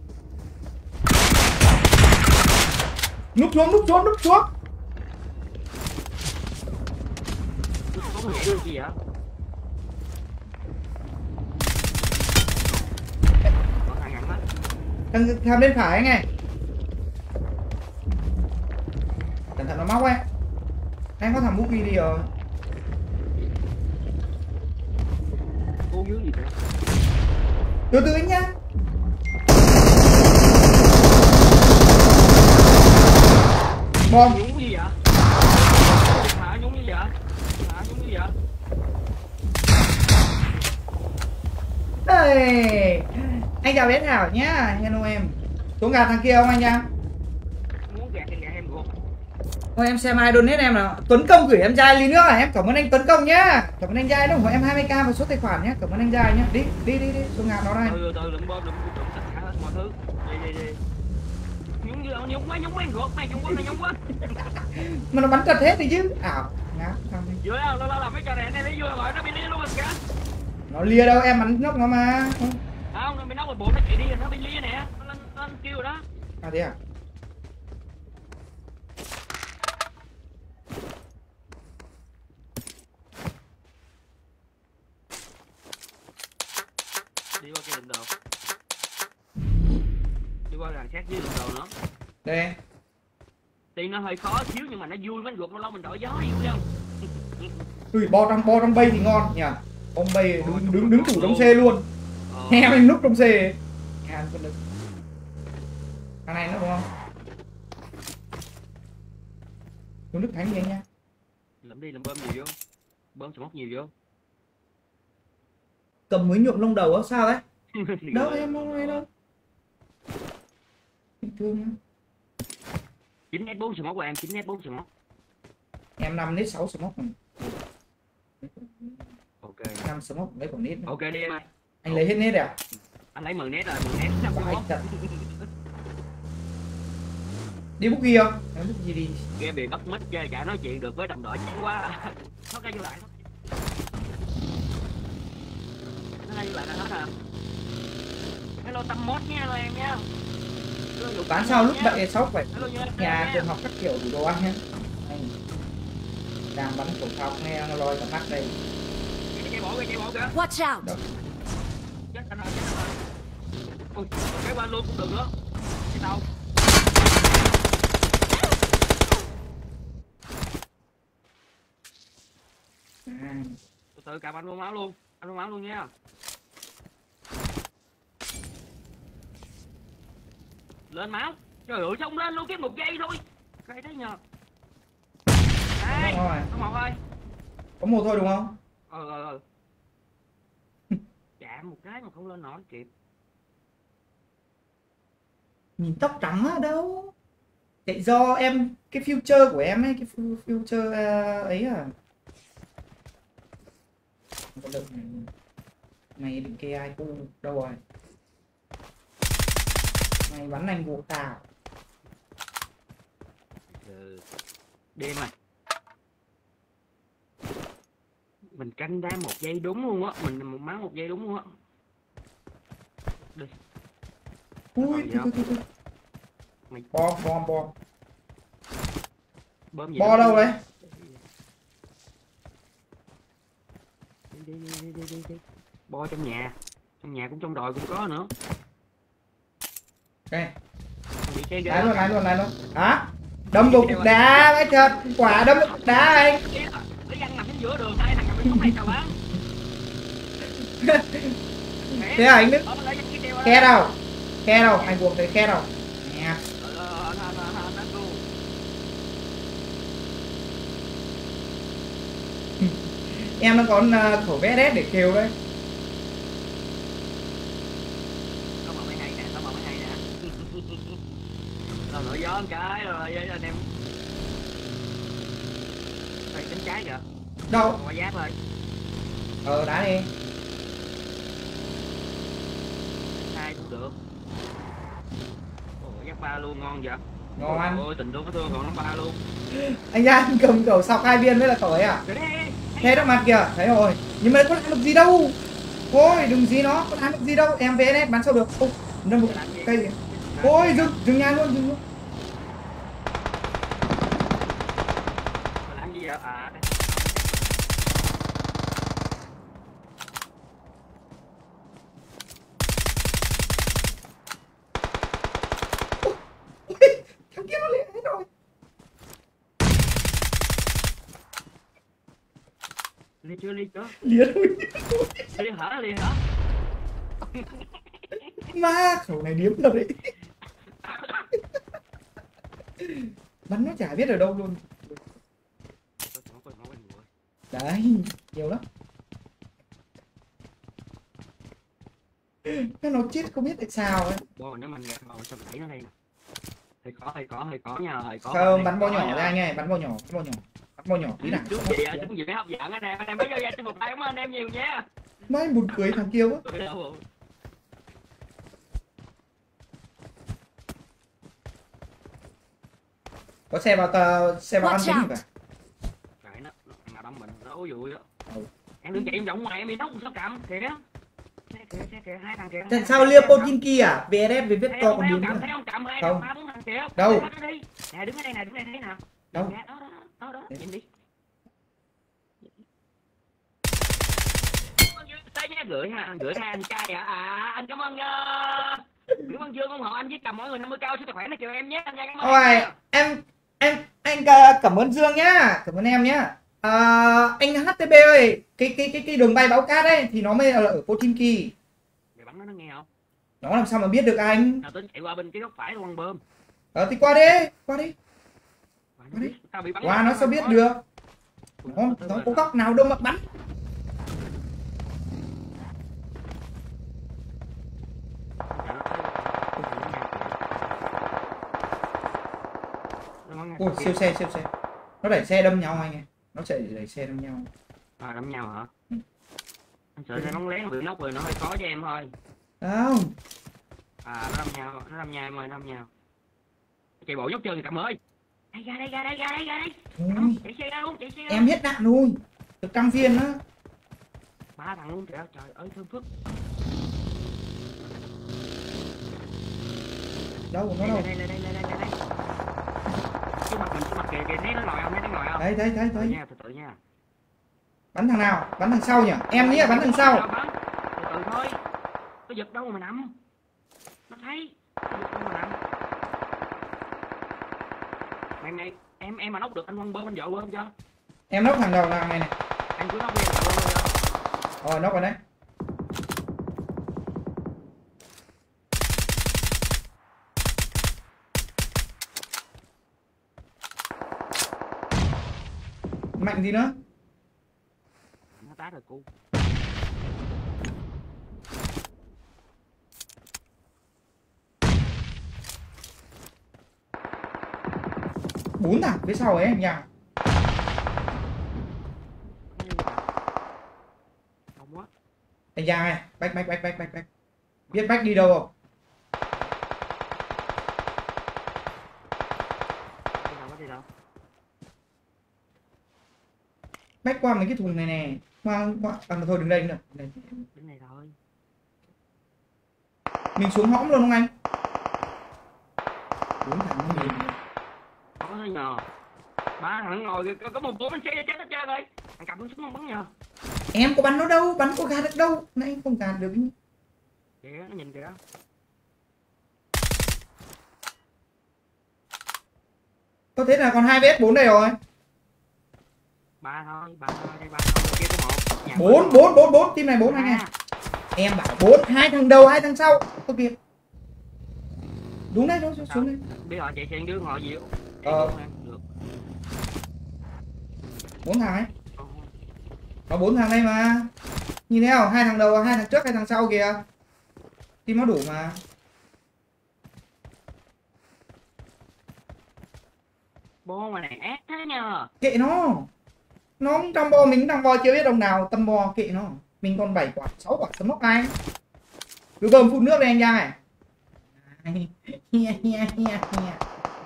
Núp xuống, núp xuống, núp xuống. Có nhảy gì vậy? Có thằng ngắn đó. Thằng thằng bên phải anh này. Cẩn thận nó móc ấy. Anh có thằng bút đi rồi. Cô dưới gì vậy? Từ từ anh nhá. Bom. Nhúng gì vậy? Hả nhúng gì vậy? Hả nhúng gì vậy? Ê, anh chào bé Thảo nhá, hello em. Xuống gạt thằng kia không anh nha? Muốn gạt thì gạt em ruột. Thôi em xem ai donate em nào. Tuấn Công gửi em trai ly nước à, em cảm ơn anh Tuấn Công nhá. Cảm ơn anh trai đó của em hai mươi k vào số tài khoản nhá. Cảm ơn anh trai nhá. Đi đi đi đi, xuống gạt nó đây. Từ từ lượm bom lượm lượm tất cả hết mọi thứ. Đi đi đi. Nhúng gì đâu, nhúng quá nhúng quá ruột, mày nhúng quá mày nhúng quá. Mà nó bắn trật hết thì chứ. Ảo, ngáp xong đi. Vừa đâu, lâu lâu làm mấy trò này anh em thấy vừa rồi nó bị lia luôn rồi kìa. Nó lia đâu, em bắn nóc nó mà. Không, nó bị nóc rồi bộ nó chạy đi rồi nó bị lia nè. Nó lên lên kêu rồi đó. À thế à? Đi qua cái đỉnh đầu. Đi qua đằng khác dưới đỉnh đầu nữa. Đây. Tuy nó hơi khó xíu nhưng mà nó vui mấy ruột lâu lâu mình đổi gió vui không? Ui, bo trong bo trong bay thì ngon nhỉ. Ông bay đứng đứng đứng thủ trong xe luôn. Ờ. Heo lên núp trong xe. Heo con được. Thằng này nữa đúng không? Xuống nước thánh đi anh nha. Lượm đi làm bơm nhiều vô. Bơm smoke nhiều vô. Cầm mới nhuộm lông đầu á sao đấy? Đâu em đâu đây đâu. Bình thường nhá. chín nét bốn smoke của em, chín nét bốn smoke. Em năm nét sáu smoke. Ok. năm smoke lấy còn nét. Ok đi em ơi. Anh lấy hết nét à? Anh lấy mười nét rồi, mười nét năm Vãi smoke. thật. Đi bút ghi không? Em bút gì đi? Game bị bắt mất chơi cả nói chuyện được với đồng đội chán quá. Thoát ra vô lại. bạn là hết hả? Hello Tâm Mốt nha hello em nha. Bán sao lúc bậy sốc vậy? Hello nha. Nhà trường học các kiểu đủ đồ ăn nhé. Đang bắn khẩu pháo nghe nó lôi cả mắt đây. Chạy bộ kìa, chạy bộ kìa. Watch out. Chết anh ơi, chết anh ơi. Ui, cái qua luôn cũng được nữa. Cái tàu. À. Từ từ cầm anh luôn máu luôn, anh luôn máu luôn nha. Lên máu. Trời ơi sao không lên luôn, cái một giây thôi. Cái thế nhờ. Đây, có một ơi. Có một thôi đúng không? Ờ ờ ờ. Chạm một cái mà không lên nổi kịp. Nhìn tóc trắng ở đâu? Tại do em cái future của em ấy, cái future uh, ấy à. Có đợt này. Mày định kê ai cu đâu rồi? Mày bắn anh vụ tao. Ừ. Đêm à. Mình canh đá một giây đúng luôn á, mình một máu một giây đúng luôn á. Đi. Ui, thôi, thôi, thôi. Mày... Bom, bom, bom. Bom gì Bo đâu đấy? Đi, đi, đi, đi, đi, đi. Bo trong nhà. Trong nhà cũng trong đồi cũng có nữa. Ok. Lái luôn, lái luôn, lái luôn. Hả? Đâm một cục đá, cái thật. Quả đâm một cục đá anh. Cái răng nằm giữa đường, hai thằng nằm bên này sao bán? Thế à anh Đức? Khe đâu? Khe đâu? Anh buộc thấy khe đâu? Nè. Em nó còn uh, khẩu vét để kêu đấy. Có mà mới hay nè, có mà mới hay nè. Rồi nổi gió một cái rồi với anh em. Đây tính trái kìa. Đâu? Qua giáp thôi. Ờ đá đi. Hai cũng được. Ồ giáp ba luôn ngon vậy. Ngon ăn. Ôi tình thương có thương còn nó ba luôn. Anh ra anh cầm cầu sọc hai viên với là cậu ấy à? Thế đó mặt kìa, thấy rồi. Nhưng mà có làm được gì đâu. Ôi đừng gì nó, có làm được gì đâu. Em vê en ét bắn sao được. Ô, đâm một cây gì? Ôi dừng, dừng nha luôn, dừng luôn. Làm gì vậy? À đây. Thằng kia nó liền hết rồi. Đi chưa, đi chưa? Liền rồi. Đi hả, đi hả? Má, khẩu này điếm rồi đấy. Bắn nó chả biết ở đâu luôn. Đấy, nhiều lắm. Nó nó chết không biết tại sao ấy. Bo nếu mình gặp màu sao đẩy nó đây nè. Hơi có, hơi có, hơi có nha, hơi có. Không, bắn bo nhỏ ra anh ơi, bắn bo nhỏ, bắn bo nhỏ. Bắn bo nhỏ tí nào. Chú gì à, chú gì mới hấp dẫn anh em, anh em mới vô ra cho một tay cảm ơn anh em nhiều nha. Mấy buồn cười thằng kia quá. Có xe vào tờ, xe vào ăn tính gì cả. Đấy nó, nào đâm mình, nó ố dụi đó. Ừ. Em đứng chạy em vòng ngoài em bị nóc sao cầm, kìa đó. Kìa, kìa, kìa, hai thằng kìa. Tại sao Leopoldinki à? vê en ép với Vector còn biến nữa. nữa. Thấy không cầm hai thằng ba bốn thằng kìa. Đâu? Nè đứng ở đây nè, đứng ở đây thấy nào. Đâu? Đó đó, đó đó, nhìn đi. Tới nhé, gửi ha, gửi hai anh trai à. À anh cảm ơn uh, Nguyễn Văn Dương ủng hộ anh với cầm mỗi người năm mươi cao số tài khoản này kêu em nhé. Anh cảm ơn. Ôi, em em anh cảm ơn Dương nhá, cảm ơn em nhá. À, anh hát tê bê ơi, cái cái cái cái đường bay báo cát ấy thì nó mới là ở Potinki. Để bắn nó nó nghe không? Nó làm sao mà biết được anh? Nào tính chạy qua bên cái góc phải luôn bơm. Ờ thì qua đi, qua đi. Qua đi. Tao bị bắn. Qua nó sao biết được? Nó, nó có góc nào đâu mà bắn. Ôi siêu xe siêu xe. Nó đẩy xe đâm nhau anh ơi. Nó chạy đẩy xe đâm nhau. À đâm nhau hả? Ừ. Anh sợ xe nóng lén bị nóc rồi nó hơi khó cho em thôi. Không. À nó đâm nhau, nó đâm nhau em ơi, nó đâm nhau. Chạy bộ nhóc chân cầm ơi. Đây ra đây ra đây ra đây ra đây. Chạy xe ra luôn, chạy xe ra. Em hết đạn rồi. Được trăm viên á. ba thằng luôn kìa, trời ơi thơm phức. Đâu nó Đây đâu? đây đây đây đây đây đây. Cái mặt mình cái mặt kìa kìa, thấy nó ngồi không, thấy nó ngồi không? Đấy đấy đấy Từ đấy. nha, từ từ nha. Bắn thằng nào? Bắn thằng sau nhỉ? Em nghĩ là bắn thằng sau. Bắn. Từ từ thôi. Nó giật đâu mà nằm. Nó thấy. Nó giật đâu mà nằm. Mày mày em em mà nóc được anh Quân bơm anh vợ bơm cho. Em nóc thằng đầu là này này. Anh cứ nóc đi anh bơm cho. Rồi nóc rồi đấy. Mạnh gì nữa? Nó tát rồi cu. Bốn thằng phía sau ấy nhà. Không quá. Anh Giang này, bách bách bách bách bách bách. Biết bách đi đâu không? Đi đâu, đi đâu? Bách qua mấy cái thùng này nè. Qua qua à, mà thôi đứng đây nữa. Đây. Đứng này thôi. Mình xuống hõm luôn không anh? Bốn thằng nó nhìn. Không có thấy nhờ. Ba thằng ngồi có, có một bốn anh xe chết hết trơn rồi. Anh cầm xuống không bắn nhờ. Em có bắn nó đâu, bắn có gạt được đâu. Này không gạt được. Kìa, nó nhìn kìa. Có thế là còn hai vs bốn đây rồi. Ba thôi, ba thôi, đây ba thôi, kia có một. Nhà Bốn, bốn, bốn, bốn, team này bốn anh em. Em bảo bốn, hai thằng đầu, hai thằng sau. Có kìa. Đúng đấy, đúng xuống đây. Đi họ chạy xe đứa ngồi gì Ờ. Được. Bốn thằng ấy. Có bốn thằng đây mà. Nhìn thấy không? Hai thằng đầu, hai thằng trước, hai thằng sau kìa. Team nó đủ mà. Bố mà này ác thế nhờ. Kệ nó. Nó cũng trong bo, mình đang bo chưa biết đồng nào tâm bo, kệ nó. Mình còn bảy quả, sáu quả sấm mốc anh. Cứ bơm phun nước đây anh Giang này. Hia hia hia hia.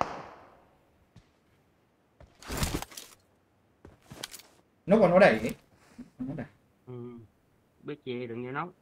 Nó còn nó đẩy ấy. Nó đẩy. Ừ. Biết gì đừng như nó.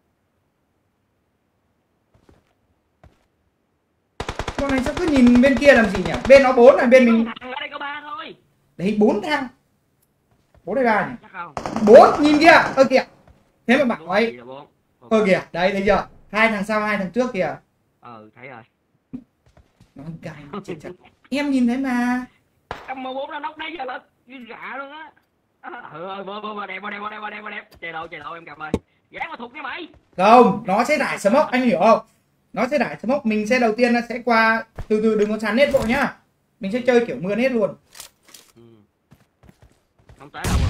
Con này sao cứ nhìn bên kia làm gì nhỉ? Bên nó bốn này, bên mình. Thằng ở đây có ba thôi. Đấy bốn thằng. Bốn đây ba nhỉ? Chắc không? Bốn, nhìn kia. Ơ kìa. Thế mà bảo ấy. Bốn. Ơ kìa, đấy thấy chưa? Hai thằng sau, hai thằng trước kìa. Ừ, thấy rồi. Nó cay chết chặt. Em nhìn thấy mà. Cầm mười bốn nó nóc đấy giờ là gạ luôn á. Ừ ơi, bơ bơ đẹp, bơ đẹp, bơ đẹp, bơ đẹp, bơ đẹp. Chạy đâu, chạy đâu em cầm ơi. Dán mà thục nha mày. Không, nó sẽ đải smoke, anh hiểu không? Nó sẽ đải smoke, mình sẽ đầu tiên nó sẽ qua từ từ, đừng có chán hết bộ nhá. Mình sẽ chơi kiểu mưa hết luôn. Ừ. Không tới đâu rồi.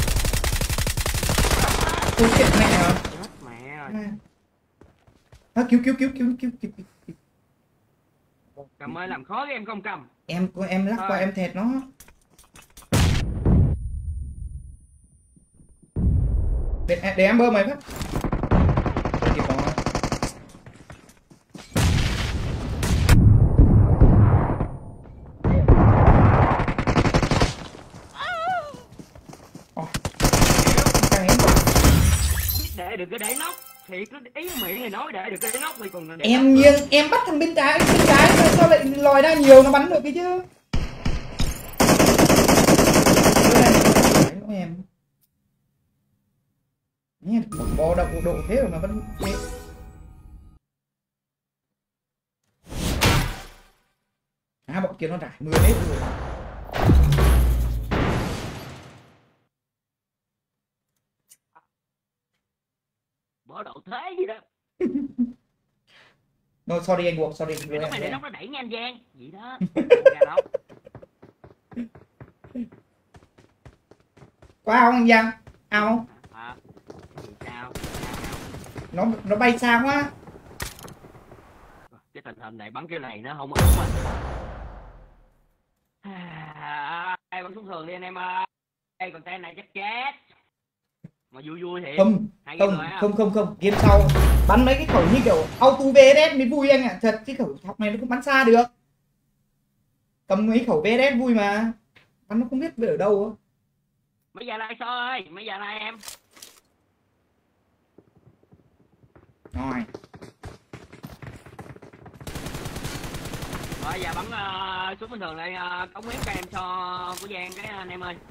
Ôi chuyện mẹ hả? Chết mẹ rồi. À, cứu cứu cứu cứu cứu cứu. Cầm ơi làm khó cái em không cầm. Em em lắc qua em thẹt nó. Để, để em bơm mày phát. Kìa có. Oh. Để được cái để nóc thiệt ý miệng này nói để được cái để nóc thì còn để Em nghiêng em bắt thằng bên trái bên trái sao lại lòi ra nhiều nó bắn được cái chứ. Đấy, em nghe một bò đậu độ thế rồi mà vẫn chết. À bọn kia nó trải mưa hết rồi. bỏ đậu thế gì đó. No, sorry anh buộc, sorry. Cái nóc này để nóc nó đẩy nha anh Giang. Vậy đó. Có ao không anh Giang? Ao không? À, sao? Nó nó bay xa quá. Cái tình hình này bắn cái này nó không ổn mà. À, ai bắn xuống thường đi anh em ơi. Đây còn tay này chắc chết. Mà vui vui thiệt. Không, không, không, không, không, game sau bắn mấy cái khẩu như kiểu auto vê ét ét mới vui anh ạ. À. Thật cái khẩu học này nó không bắn xa được. Cầm mấy khẩu vê ét ét vui mà. Bắn nó không biết ở đâu á. Mấy giờ này sao ơi, mấy giờ này em. Rồi. Rồi giờ bắn uh, súng bình thường lại uh, cống hiến cho em cho của Giang cái anh em ơi.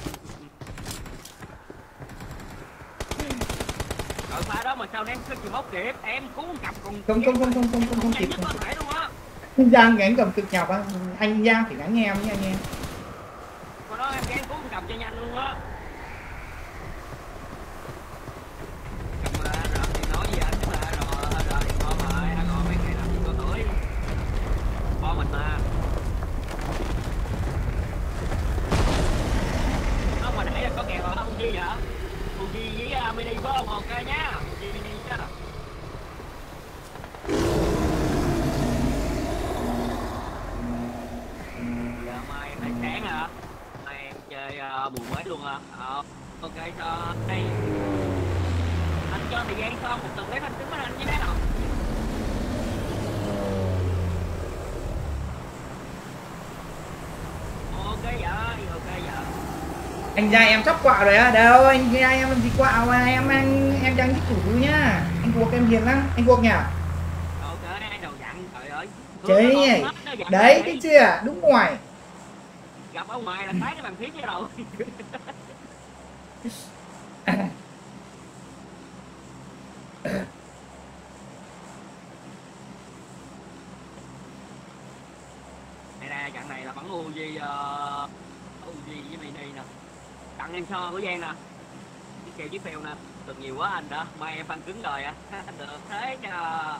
Rồi pha đó mà sao ném cái chữ móc kịp, em cuốn cặp còn Không không không không không không không kịp. Không thể luôn á. Giang gánh cầm cực nhọc á, anh Giang phải gánh nghe em nha anh em. Còn đó em gánh cuốn cầm cho nhanh luôn á. Cầm rồi thì nói gì anh chứ mà rồi rồi thì ngon rồi, anh ngon mấy ngày làm gì có tuổi. Bo mình mà. Không mà nãy là có kèo rồi không chi vậy? Cùng chi với uh, mini có không? Ok nhá. Cùng chi mini nhá. Giờ mai em phải sáng hả? Mai em chơi uh, mùa mới luôn hả? Ờ, ok cho đây. Anh cho thời gian xong một tuần lấy anh chứng minh anh như thế nào? Ok vậy, ok vậy. Anh Giang em sắp quạo rồi á. Đâu anh Giang em làm gì quạo mà em anh em đang chủ thứ nhá. Anh cuộc em hiền lắm, anh cuộc nhỉ? Ok, đầu dặn trời ơi. Chơi nhỉ. Đấy cái chưa? Đúng ngoài. Gặp ở ngoài là thấy cái bàn phím với rồi. Này nè, trận này là bắn Uzi uh, Uzi với mini nè. Tặng em so của Giang nè. Cái kèo chiếc phèo nè. Được nhiều quá anh đó. Mai em phân cứng rồi á. Được thế cho.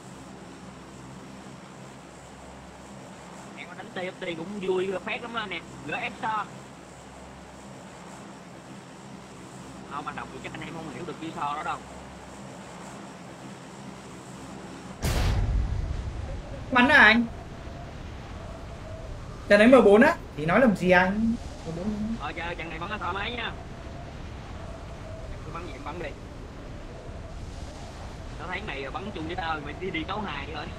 Em có đánh tê ép tê cũng vui phát lắm đó nè. Gỡ ép so. Không mà đọc thì chắc anh em không hiểu được chữ so đó đâu. Bắn à anh? Trận đấy M bốn á thì nói làm gì anh? M bốn. Ờ chơi trận này bắn nó thoải mái nha. Tôi bắn gì em bắn đi. Nó thấy mày bắn chung với tao mày đi đi cấu hài rồi.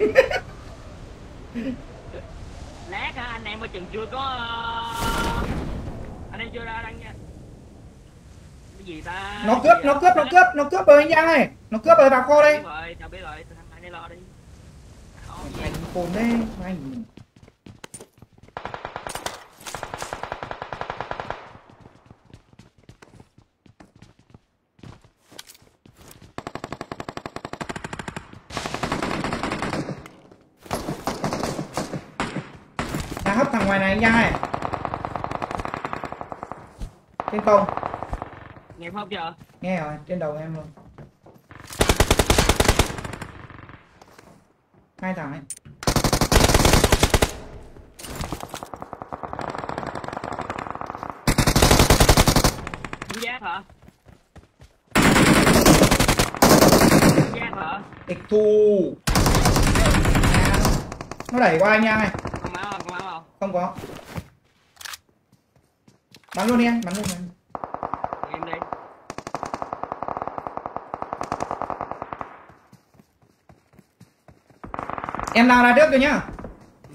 Lát hả anh em ở chừng chưa có anh em chưa ra đăng nha. Cái gì ta? Nó cướp, nó cướp, nó cướp, nó cướp rồi anh Giang ơi. Nó cướp rồi vào kho đây. Biết rồi, tao biết rồi, thằng anh đi lo đi. Anh cồn đây, anh. Đang hấp thằng ngoài này anh Giang ơi. Trên công. Nghe không chưa? Nghe rồi, trên đầu em luôn. Hai thằng ấy. Đúng giác hả? Đúng giác hả? Địch thù. Nó đẩy qua anh Giang này. Không máu không? Không máu không? Không có. Bắn luôn đi anh, bắn luôn anh. Em đi. Em lao ra trước rồi nhá. Ừ.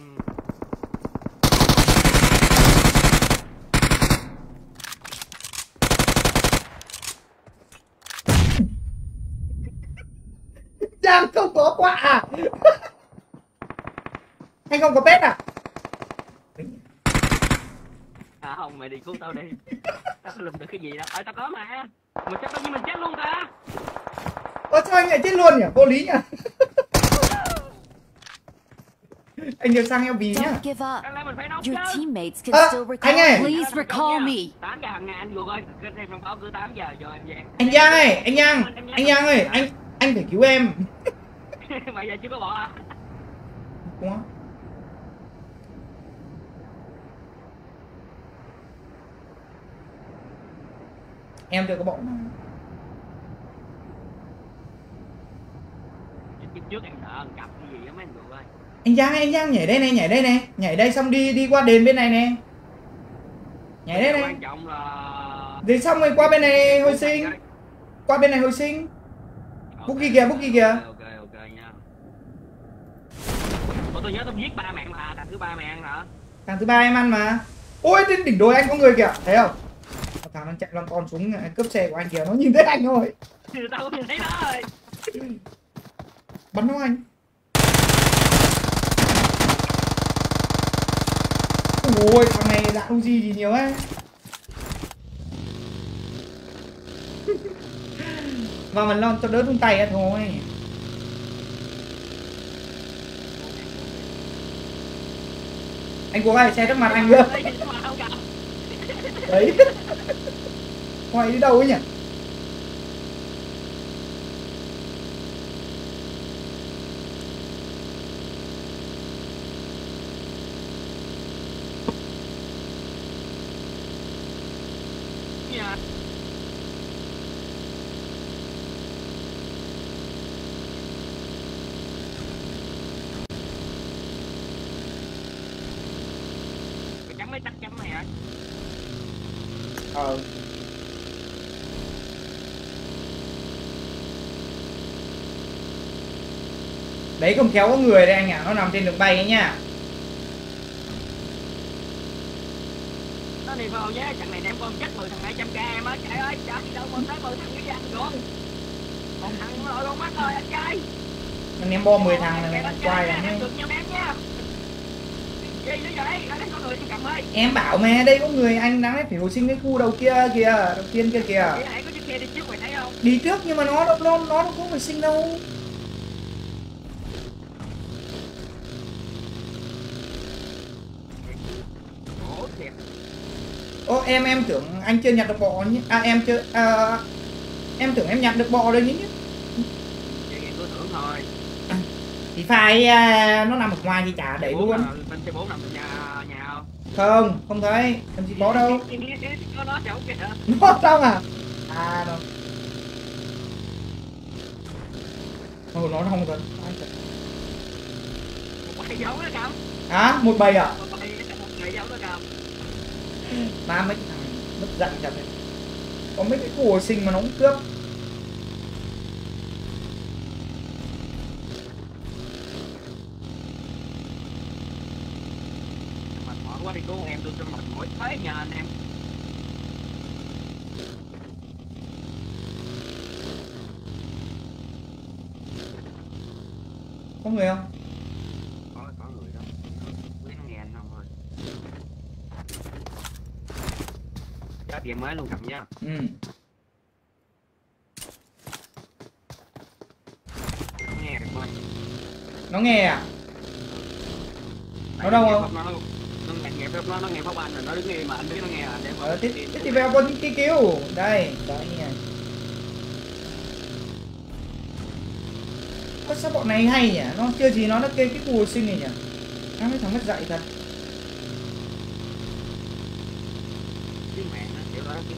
Giang không có quả à? Anh không có pet à? À không, mày đi cứu tao đi. Tao không làm được cái gì đâu. Ờ tao có mà. Mình chết bao nhiêu mình chết luôn ta. Ơ sao anh lại chết luôn nhỉ? Vô lý nhỉ? Anh nhớ sang em vì nhá. Don't give up. Đáng lẽ mình phải nấu Your chứ. teammates can Ờ, still anh recall. ơi. Please recall me. tám giờ hàng ngày anh vừa coi cái thêm thông báo cứ tám giờ cho em Giang. Anh Giang ơi, anh Giang, anh Giang ơi, anh anh phải cứu em. Mày giờ chưa có bỏ à? Đúng không? Em chưa có bộ. Trước trước em sợ ăn cặp cái gì á mấy anh người ơi. Anh Giang, anh Giang nhảy đây này, nhảy đây này, nhảy đây xong đi đi qua đền bên này nè. Nhảy đây này. Quan trọng là Rồi xong rồi qua bên này hồi sinh. Qua bên này hồi sinh. Bút ghi kìa, bút ghi kìa. Ok ok nha. Ủa, tôi nhớ tôi giết ba mạng mà, thằng thứ ba mày ăn hả? Thằng thứ ba em ăn mà. Ôi trên đỉnh đồi anh có người kìa, thấy không? Thằng đang chạy lon con xuống cướp xe của anh kìa, nó nhìn thấy anh thôi. Tao nhìn thấy nó rồi. Bắn nó anh. Ôi thằng này đạn u gi gì nhiều á. Mà mình lo cho đỡ rung tay á thôi. Anh của ai xe trước mặt anh chưa? Đấy. Ngoài đi đâu ấy nhỉ? Dạ. Cái chấm mấy tắt chấm này hả? Ờ. Đấy không khéo có người đây anh ạ, à. Nó nằm trên đường bay ấy nha. Nó đi vào nhé, thằng này ném bom chắc mười thằng hai trăm k em á. Trời ơi, trời đâu bom tới mười thằng dưới dân luôn. Một thằng lội con mắt rồi anh trai. Nó ném bom mười thằng này quay là em được nhau ném nha. Gì nữa vậy? Ở đây có người đi cầm ơi. Em bảo mà đây có người, anh đáng lẽ phải hồi sinh cái khu đầu kia kìa, đầu tiên kia kìa. Vậy hãy có chiếc xe đi trước mày thấy không? Đi trước nhưng mà nó nó nó nó không phải sinh đâu. Ủa thiệt. Ô em em tưởng anh chưa nhặt được bọ nhỉ? À em chưa à, em tưởng em nhặt được bọ rồi nhỉ? Vậy em cứ tưởng thôi. À, thì phải à, nó nằm ở ngoài thì chả đẩy luôn. Bên xe bốn nằm ở nhà nhà không? Không, không thấy, làm gì có đâu. Có nó chậu kìa. Nó xong à? À rồi. Ồ nó không rồi. Một bầy dấu đó cầm. Hả? Một bầy à? Một bầy một bầy dấu đó cầm. Mà mấy thằng mất dạy chặt này. Có mấy cái khu hồi sinh mà nó cũng cướp. Mệt mỏi quá đi cứu em, tôi cho mệt mỏi thế nhà anh em. Có người không? Có có người đó. Quý nó nghe anh không thôi. Giá tiền mới luôn cầm nha. Ừ. Nó nghe được thôi. Nó nghe à? Nó đâu không? Nó nó nghe nghe nó nó nghe pháo banh rồi nó đứng im mà anh biết nó nghe à để Ờ tiếp tiếp thì vào con cái kêu. Đây, đấy nha. Có sao bọn này hay nhỉ? Nó chưa gì nó đã kêu cái khu hồi sinh này nhỉ? Nó mấy thằng mất dạy thật. Tiếng mẹ nó kiểu đó tiếng.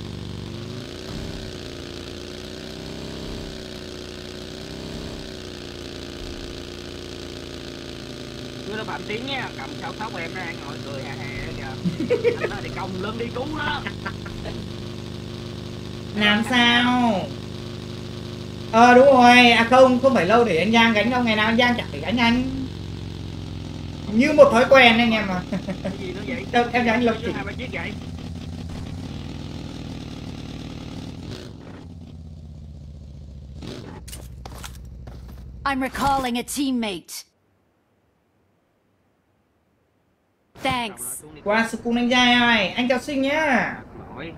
Ngươi là Phạm Tiến nha, cầm sao tóc em ra ngồi cười hà hà đó kìa. Anh nói thì công lên đi cứu nó. Làm sao? Ờ đúng rồi, à không, không phải lâu để anh Giang gánh đâu, ngày nào anh Giang chẳng phải gánh anh. Như một thói quen anh em mà. Cái gì nữa vậy? Đâu, em gánh lập chỉnh. Hai ba chiếc vậy. I'm recalling a teammate. Thanks. Qua sự cùng anh Giang ơi, anh chào sinh nhá. Nổi.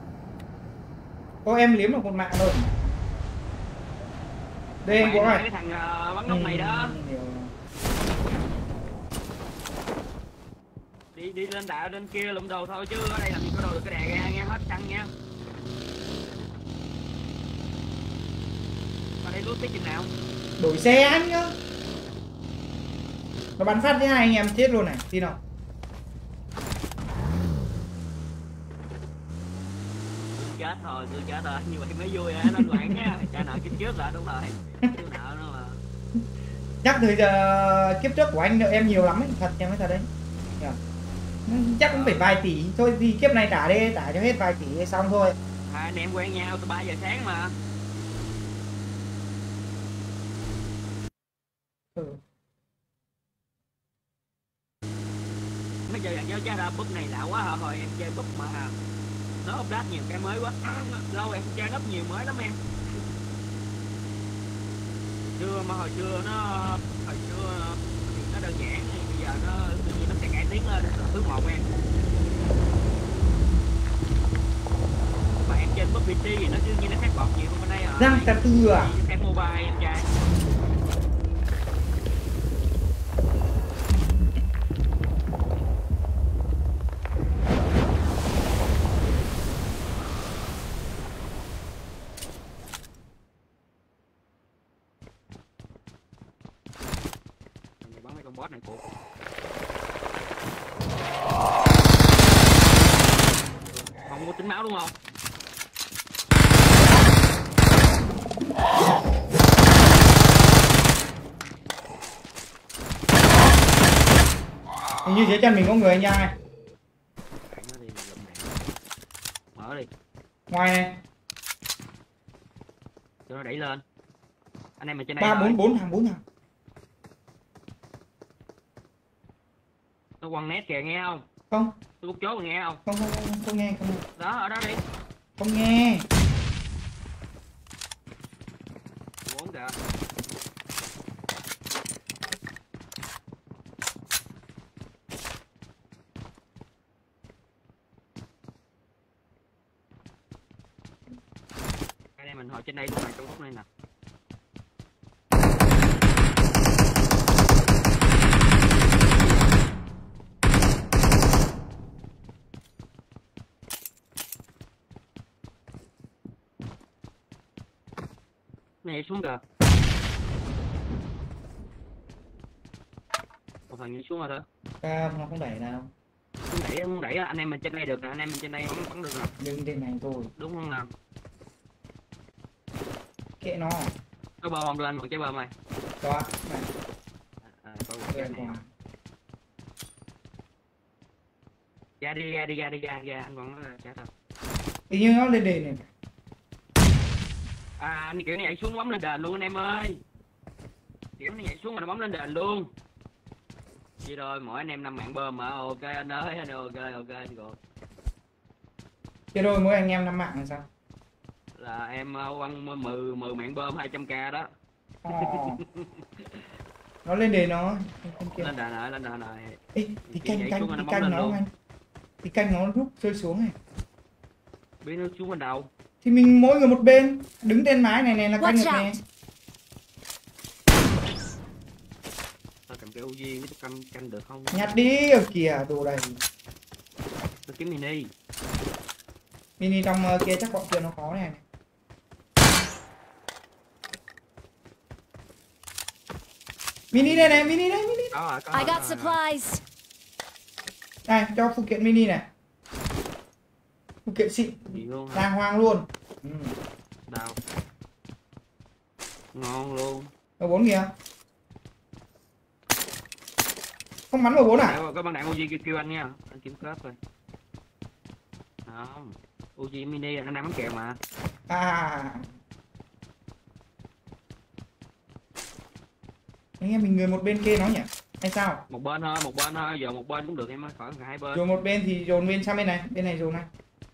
Ô em liếm được một mạng rồi. Đây anh có rồi. Cái thằng uh, bắn nóc này đó. Đi đi lên đạo lên kia lụm đồ thôi chứ ở đây làm gì có đồ được cái đè ra nghe hết căng nha. Ở đây lút tí chừng nào. Đổi xe anh nhá. Nó bắn phát với hai anh em chết luôn này, tin không? Chết thôi, tôi chết rồi, như vậy mới vui á, nên loạn nha. Trả nợ kiếp trước là đúng rồi. Chưa nợ nữa mà. Chắc thời giờ kiếp trước của anh nợ em nhiều lắm ấy, thật em nói thật đấy. Yeah. Chắc cũng phải vài tỷ thôi, thì kiếp này trả đi, trả cho hết vài tỷ xong thôi. À, anh em quen nhau từ ba giờ sáng mà. Ừ. Mấy giờ dặn cho cha ra búp này lạ quá hả, hồi em chơi búp mà nó update nhiều cái mới quá. Lâu em chơi rất nhiều mới lắm em. Chưa mà hồi xưa nó hồi xưa thì nó đơn giản, bây giờ nó tự nhiên nó sẽ cải tiến lên thứ một em. Mà em trên pê xê thì nó đương nhiên nó khác bọt nhiều hơn bên đây rồi. Giang ta tư à? Em mobile em trai. Bắn mấy con boss này cuộc. Không có tính máu đúng không? Hình như dưới chân mình có người anh trai. Mở đi. Ngoài này. Cho nó đẩy lên. Anh em mình trên này. Ba bốn bốn thằng bốn thằng. Nó quăng nét kìa nghe không? Không. Tôi cút chốt nghe không? Không không không không, không nghe không nghe. Đó ở đó đi. Không nghe. Bốn kìa. Anh em mình hồi trên đây luôn này, trong khúc này nè. Này xuống kìa. Một thằng nhảy xuống rồi thôi. À, nó không đẩy nào. Không đẩy, không đẩy anh em mình trên đây được nè, anh em mình trên đây bắn bắn được nè. Đừng trên này thôi. Đúng không nào? Kệ nó. Có bơm không lên một trái bơm này. Đó. Này. À, có một cái này. Qua. Ra đi ra đi ra đi ra ra anh còn nó chết rồi. Tự nhiên nó lên đền này. À anh kiểu này nhảy xuống bấm lên đền luôn anh em ơi. Kiểu này nhảy xuống mà nó bấm lên đền luôn. Vậy rồi mỗi anh em năm mạng bơm mà ok anh ơi anh ok ok anh rồi. Thế rồi mỗi anh em năm mạng là sao? Là em quăng mười mười mạng bơm hai trăm k đó. Oh. Nó lên đền nó. Lên đền rồi lên đền rồi. Ê, thì canh canh thì canh nó anh. Thì canh nó rút rơi xuống này. Biết nó xuống bên đầu. Thì mình mỗi người một bên, đứng trên mái này này là canh được Watch nè. out. Tao cầm cái u giê mới canh canh được không? Nhặt đi ở kìa đồ đầy. Tôi kiếm mini. Mini trong uh, kia chắc bọn kia nó có này. Mini đây này, mini đây, mini. Có rồi, có I rồi, got có rồi. supplies. Này, cho phụ kiện mini này. Phụ kiện xịn, Gì luôn hả? đàng hoàng luôn. Ừ. Đau. Ngon luôn. Ở bốn kìa. Không bắn vào bốn à? Có băng đạn u giê kêu, kêu anh nha. Anh kiếm kết rồi. Không. u giê mini anh đang bắn kèo mà. À. Anh em mình người một bên kia nó nhỉ? Hay sao? Một bên thôi, một bên thôi, giờ một bên cũng được em ơi, khỏi hai bên. Dồn một bên thì dồn bên sang bên này, bên này dồn này.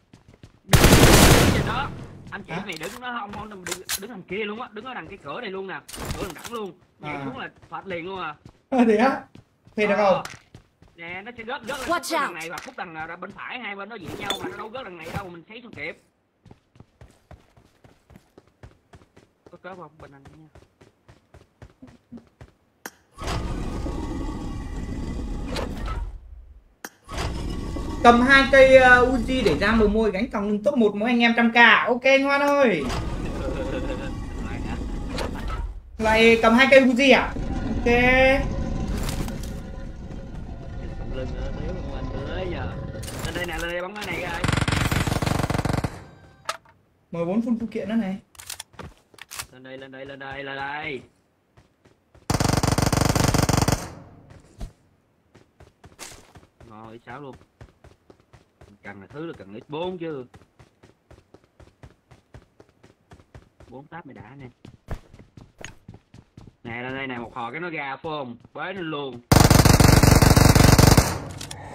Đứng đó. Anh chị này đứng nó không, không đứng, đứng đằng kia luôn á, đứng ở đằng cái cửa này luôn nè, cửa đằng đẳng luôn. Nhảy À. xuống là phạt liền luôn à. À, thế á? Phê được không? Nè nó sẽ rớt rớt Watch lên đằng out. này và khúc đằng ra bên phải, hai bên nó diện nhau mà nó đâu rớt đằng này đâu mà mình thấy xuống kịp. Có cớp không bên anh nha. Cầm hai cây uh, Uzi để ra mồ môi gánh còng lưng top một mỗi anh em trăm k. Ok ngoan ơi. Lại cầm hai cây Uzi à? Ok. Lưng nữa, thiếu không anh tới giờ. Lên đây nè, lên đây bắn cái này coi. mười bốn full phụ kiện đó này. Lên đây, lên đây, lên đây, lên đây. Ngồi sáu luôn. Cần là thứ là cần ít bốn chứ. Bốn táp mày đã nè. Nè lên đây nè, một hồi cái nó ra phải không? Bế nó luôn.